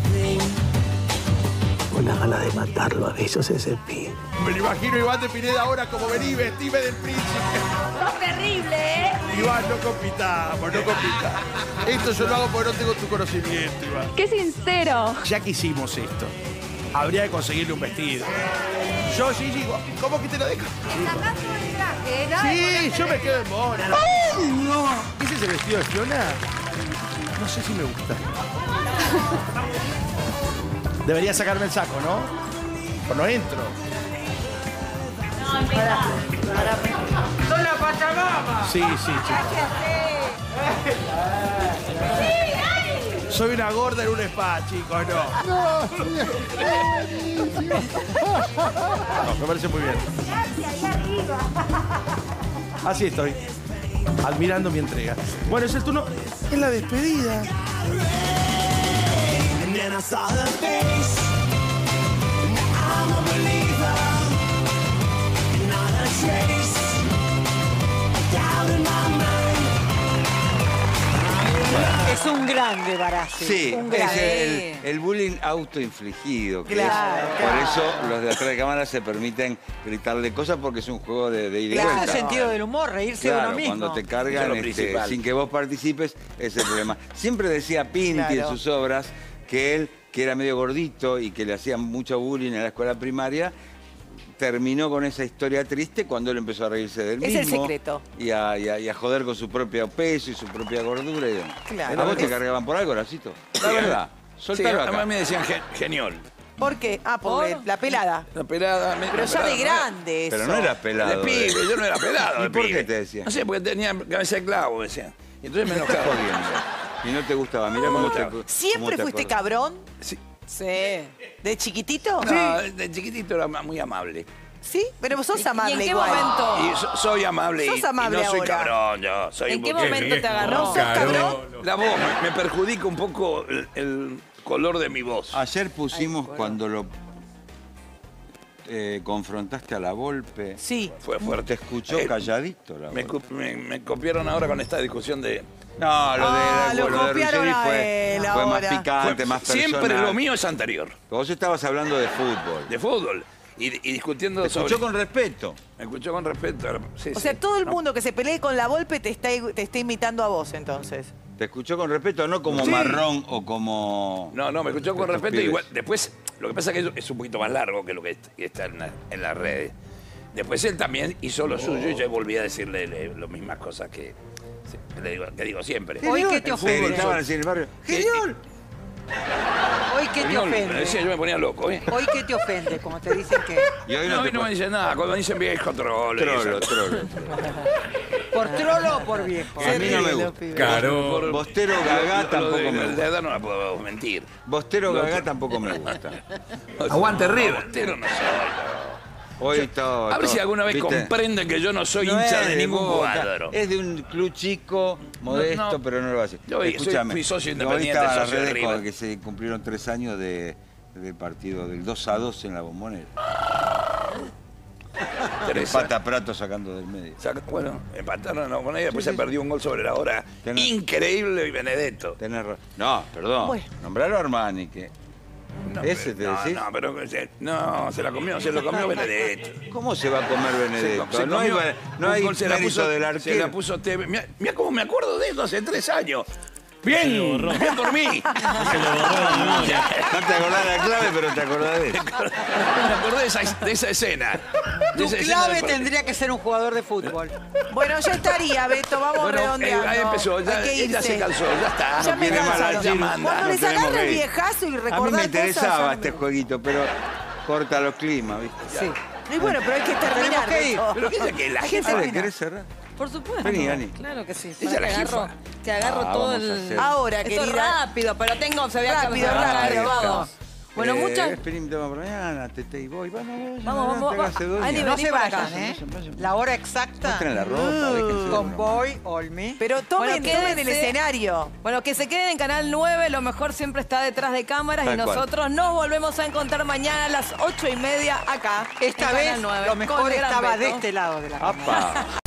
Speaker 11: Una gana de matarlo a besos ese pibe.
Speaker 2: Me lo imagino Iván de Pineda ahora como vení, vestime del príncipe.
Speaker 6: ¡Sos terrible, eh!
Speaker 2: Iván, no compitamos, no compitamos. Esto yo lo hago porque no tengo tu conocimiento, Iván.
Speaker 6: ¡Qué sincero!
Speaker 2: Ya que hicimos esto, habría que conseguirle un vestido. Yo, sí, digo, ¿cómo que te lo dejo?
Speaker 6: ¿Sacás todo el traje?
Speaker 2: Sí, yo me quedo en mona. ¡Ay, no! ¿Ese es el vestido de Fiona? No sé si me gusta. Debería sacarme el saco, ¿no? Pero no entro.
Speaker 6: No, para, para.
Speaker 1: ¡Son la Pachamama!
Speaker 2: Sí, sí, chicos. Soy una gorda en un spa, chicos, no. No, me parece muy bien. Así estoy. Admirando mi entrega. Bueno, es el turno. Es la despedida.
Speaker 1: Es un grande Barassi.
Speaker 3: Sí,
Speaker 1: un
Speaker 3: es
Speaker 1: grande.
Speaker 3: el, el bullying autoinfligido. Que
Speaker 1: Claro,
Speaker 3: es-
Speaker 1: claro.
Speaker 3: Por eso los de atrás de cámara se permiten gritarle cosas porque es un juego de, de ida y
Speaker 1: Claro,
Speaker 3: vuelta.
Speaker 1: el sentido del humor, reírse
Speaker 3: Claro,
Speaker 1: de uno mismo.
Speaker 3: cuando te
Speaker 15: Eso
Speaker 3: cargan
Speaker 15: es lo
Speaker 3: este,
Speaker 15: principal.
Speaker 3: sin que vos participes, es el problema. Siempre decía Pinti
Speaker 1: Claro.
Speaker 3: en sus obras que él, que era medio gordito y que le hacían mucho bullying en la escuela primaria, terminó con esa historia triste cuando él empezó a reírse del
Speaker 8: Es
Speaker 3: mismo.
Speaker 8: el secreto.
Speaker 3: Y a, y a- y a joder con su propio peso y su propia gordura. Y demás.
Speaker 8: Claro.
Speaker 3: ¿A vos te
Speaker 8: Es-
Speaker 3: cargaban por algo, Horacito? La
Speaker 15: Sí,
Speaker 3: verdad.
Speaker 15: Sí,
Speaker 3: Soltalo acá.
Speaker 15: a mí me decían gen- geniol.
Speaker 8: ¿Por qué? Ah, porque la pelada.
Speaker 15: La pelada. me-
Speaker 8: Pero
Speaker 15: la
Speaker 8: ya
Speaker 15: pelada
Speaker 8: de
Speaker 15: no era-
Speaker 8: grande eso.
Speaker 3: Pero no era pelado.
Speaker 15: De pibe,
Speaker 3: eh.
Speaker 15: yo no era pelado.
Speaker 3: ¿Y
Speaker 15: de
Speaker 3: por
Speaker 15: pibe.
Speaker 3: qué te decían?
Speaker 15: No sé, porque tenía cabeza de clavo, decían. Y entonces me
Speaker 3: Me estás
Speaker 15: enojaba.
Speaker 3: jodiendo. Y no te gustaba. Mirá cómo te... cómo
Speaker 8: ¿Siempre
Speaker 3: te
Speaker 8: fuiste
Speaker 3: acordás.
Speaker 8: cabrón?
Speaker 15: Sí.
Speaker 8: Sí. ¿De chiquitito?
Speaker 15: No, de chiquitito era ma- muy amable.
Speaker 8: ¿Sí? Pero sos
Speaker 7: ¿Y en
Speaker 8: amable
Speaker 7: qué
Speaker 8: igual.
Speaker 7: momento?
Speaker 15: Y so- soy amable y,
Speaker 8: Sos
Speaker 15: y
Speaker 8: amable
Speaker 15: no soy
Speaker 8: ahora.
Speaker 15: cabrón, yo soy
Speaker 7: ¿En
Speaker 15: un
Speaker 7: qué
Speaker 15: poquito-
Speaker 7: momento te agarró?
Speaker 8: ¿No sos cabrón?
Speaker 15: La voz me, me perjudica un poco el, el color de mi voz.
Speaker 3: Ayer pusimos cuando lo eh, confrontaste a la Volpe.
Speaker 8: Sí.
Speaker 15: Fue fuerte.
Speaker 3: Te escuchó
Speaker 15: Eh,
Speaker 3: calladito la
Speaker 15: Me,
Speaker 3: Volpe.
Speaker 15: cu- me- me copiaron ahora con esta discusión de...
Speaker 3: No, lo de,
Speaker 8: Ah, lo
Speaker 3: lo de
Speaker 8: copiaron
Speaker 3: Ruggeri
Speaker 8: a
Speaker 3: fue,
Speaker 8: él
Speaker 3: fue más
Speaker 8: ahora.
Speaker 3: picante,
Speaker 15: Fue-
Speaker 3: más personal.
Speaker 15: siempre lo mío es anterior,
Speaker 3: Vos estabas hablando de fútbol.
Speaker 15: de fútbol. Y, y discutiendo
Speaker 3: Te
Speaker 15: sobre...
Speaker 3: escuchó con respeto.
Speaker 15: Me escuchó con respeto. Sí,
Speaker 8: O
Speaker 15: sí.
Speaker 8: sea, todo el
Speaker 15: No.
Speaker 8: mundo que se pelee con la Volpe te está, te está imitando a vos, entonces.
Speaker 3: Te escuchó con respeto, no como
Speaker 15: Sí.
Speaker 3: marrón o como...
Speaker 15: No, no, me escuchó con
Speaker 3: estos
Speaker 15: respeto.
Speaker 3: pibes.
Speaker 15: Igual, después, lo que pasa es que es un poquito más largo que lo que est- que está en, la- en las redes. Después él también hizo lo suyo y yo volví a decirle le- las mismas cosas que, sí, le digo, que digo siempre.
Speaker 1: Hoy que te
Speaker 3: El fútbol,
Speaker 1: ofende.
Speaker 3: estaban así en el barrio.
Speaker 15: Que-
Speaker 3: ¡Genial!
Speaker 1: Hoy que te
Speaker 15: No, me decía,
Speaker 1: ofende.
Speaker 15: yo me ponía loco, ¿eh?
Speaker 1: Hoy que te ofende, como te dicen que.
Speaker 3: Y hoy
Speaker 15: No,
Speaker 3: no,
Speaker 15: hoy
Speaker 3: te
Speaker 15: no me
Speaker 3: puedo-
Speaker 15: dicen nada. Cuando dicen viejo trolo. y
Speaker 3: Trolo,
Speaker 15: esas-
Speaker 3: trolo.
Speaker 1: ¿Por trolo o por viejo?
Speaker 3: A mí no me gusta.
Speaker 14: Caro.
Speaker 3: Bostero Gagá
Speaker 15: Lo- lo
Speaker 3: tampoco
Speaker 15: de-
Speaker 3: me
Speaker 15: de
Speaker 3: gusta.
Speaker 15: edad no la puedo mentir.
Speaker 3: Bostero
Speaker 15: Lo
Speaker 3: Gagá
Speaker 15: otro.
Speaker 3: tampoco me gusta.
Speaker 15: Aguante River. Bostero no soy.
Speaker 3: Hoy todo,
Speaker 15: A ver
Speaker 3: todo,
Speaker 15: si alguna vez
Speaker 3: ¿viste?
Speaker 15: comprenden que yo no soy
Speaker 3: No
Speaker 15: hincha
Speaker 3: es
Speaker 15: de ningún
Speaker 3: Boca,
Speaker 15: cuadro.
Speaker 3: Es de un club chico, modesto,
Speaker 15: No, no.
Speaker 3: pero no lo va a hacer.
Speaker 15: Yo soy-
Speaker 3: Escúchame.
Speaker 15: fui socio
Speaker 3: Hoy
Speaker 15: independiente,
Speaker 3: estaba en las
Speaker 15: socio de
Speaker 3: redes
Speaker 15: River.
Speaker 3: con que se cumplieron tres años de, del partido del dos a dos en la Bombonera.
Speaker 15: Teresa.
Speaker 3: Empata Prato sacando del medio.
Speaker 15: Saca- Bueno, empataron en la moneda y después
Speaker 3: Sí,
Speaker 15: se
Speaker 3: sí,
Speaker 15: perdió un gol sobre la hora.
Speaker 3: Tenés-
Speaker 15: Increíble y Benedetto.
Speaker 3: Tenés razón. No, perdón.
Speaker 8: Bueno.
Speaker 3: Nombralo a Armani, que...
Speaker 15: No,
Speaker 3: ¿Ese
Speaker 15: pero-
Speaker 3: te
Speaker 15: no,
Speaker 3: decís?
Speaker 15: no, pero se- no, se la comió, se lo comió Benedetto.
Speaker 3: ¿Cómo se va a comer Benedetto?
Speaker 15: Se- se
Speaker 3: no hay,
Speaker 15: comió
Speaker 3: no
Speaker 15: un
Speaker 3: hay
Speaker 15: gol, se la
Speaker 3: mérito
Speaker 15: puso-
Speaker 3: del
Speaker 15: Se la
Speaker 3: arquero.
Speaker 15: puso Tevez. Mira, mira cómo me acuerdo de eso hace tres años. Bien, bien por mí.
Speaker 3: Se lo borró la memoria. No te acordás de la clave, pero te acordás de eso.
Speaker 15: Me acordé de esa, de esa escena. De
Speaker 1: Tu
Speaker 15: esa escena
Speaker 1: clave
Speaker 15: del partido.
Speaker 1: tendría que ser un jugador de fútbol.
Speaker 8: Bueno, ya estaría, Beto, vamos
Speaker 15: Bueno,
Speaker 8: redondeando.
Speaker 15: eh, ahí empezó, ya-
Speaker 8: Hay que
Speaker 15: ella
Speaker 8: irse.
Speaker 15: se cansó, ya está.
Speaker 8: Ya
Speaker 3: No
Speaker 8: me
Speaker 3: tiene más
Speaker 8: cansaron.
Speaker 3: la Gil.
Speaker 15: Manda.
Speaker 8: Cuando
Speaker 3: No
Speaker 8: les
Speaker 3: tenemos
Speaker 8: agarra el
Speaker 3: que ir.
Speaker 8: viejazo y
Speaker 3: A mí
Speaker 8: recordar
Speaker 3: me
Speaker 8: cosas,
Speaker 3: interesaba
Speaker 8: ya no
Speaker 3: este
Speaker 8: me-
Speaker 3: jueguito, pero corta los climas, ¿viste?
Speaker 8: Sí. Y bueno, pero hay que terminar.
Speaker 1: Tenemos que ir.
Speaker 8: Beto.
Speaker 15: Pero qué es que la
Speaker 8: Hay que
Speaker 15: jefa
Speaker 3: Ale,
Speaker 8: terminar.
Speaker 3: ¿querés cerrar?
Speaker 7: Por supuesto.
Speaker 3: Vení, Ani.
Speaker 7: Claro que sí.
Speaker 15: Ella
Speaker 7: Para
Speaker 15: la
Speaker 7: que
Speaker 15: jefa.
Speaker 7: agarro, que agarro
Speaker 3: Ah,
Speaker 7: todo
Speaker 3: vamos a
Speaker 7: el...
Speaker 3: hacer.
Speaker 8: Ahora,
Speaker 7: Esto es
Speaker 8: querida.
Speaker 7: rápido, pero tengo... Se había
Speaker 8: Rápido,
Speaker 7: se había
Speaker 8: rápido.
Speaker 7: acabado. Bueno,
Speaker 3: Eh,
Speaker 7: muchas...
Speaker 3: Esperí un tema por mañana, Tete y voy. Vamos, vamos,
Speaker 7: Vamos, vamos, vamos.
Speaker 3: Hágase dueña.
Speaker 7: Ani,
Speaker 1: No
Speaker 7: vení
Speaker 1: se
Speaker 7: para
Speaker 1: vayan,
Speaker 7: acá.
Speaker 1: ¿eh? La hora exacta.
Speaker 3: Muestren la ropa, déjense de
Speaker 1: Con
Speaker 3: broma.
Speaker 1: Boy, Olmi.
Speaker 8: Pero tomen,
Speaker 7: Bueno,
Speaker 8: tomen el
Speaker 7: quédense.
Speaker 8: escenario.
Speaker 7: Bueno, que se queden en Canal nueve, lo mejor siempre está detrás de cámaras
Speaker 3: Tal
Speaker 7: y
Speaker 3: cual.
Speaker 7: nosotros nos volvemos a encontrar mañana a las ocho y media acá.
Speaker 1: Esta
Speaker 7: en
Speaker 1: vez
Speaker 7: Canal nueve,
Speaker 1: lo
Speaker 7: con
Speaker 1: mejor
Speaker 7: el gran
Speaker 1: estaba de
Speaker 7: Beto.
Speaker 1: este lado de la cámara.
Speaker 3: ¡Apa!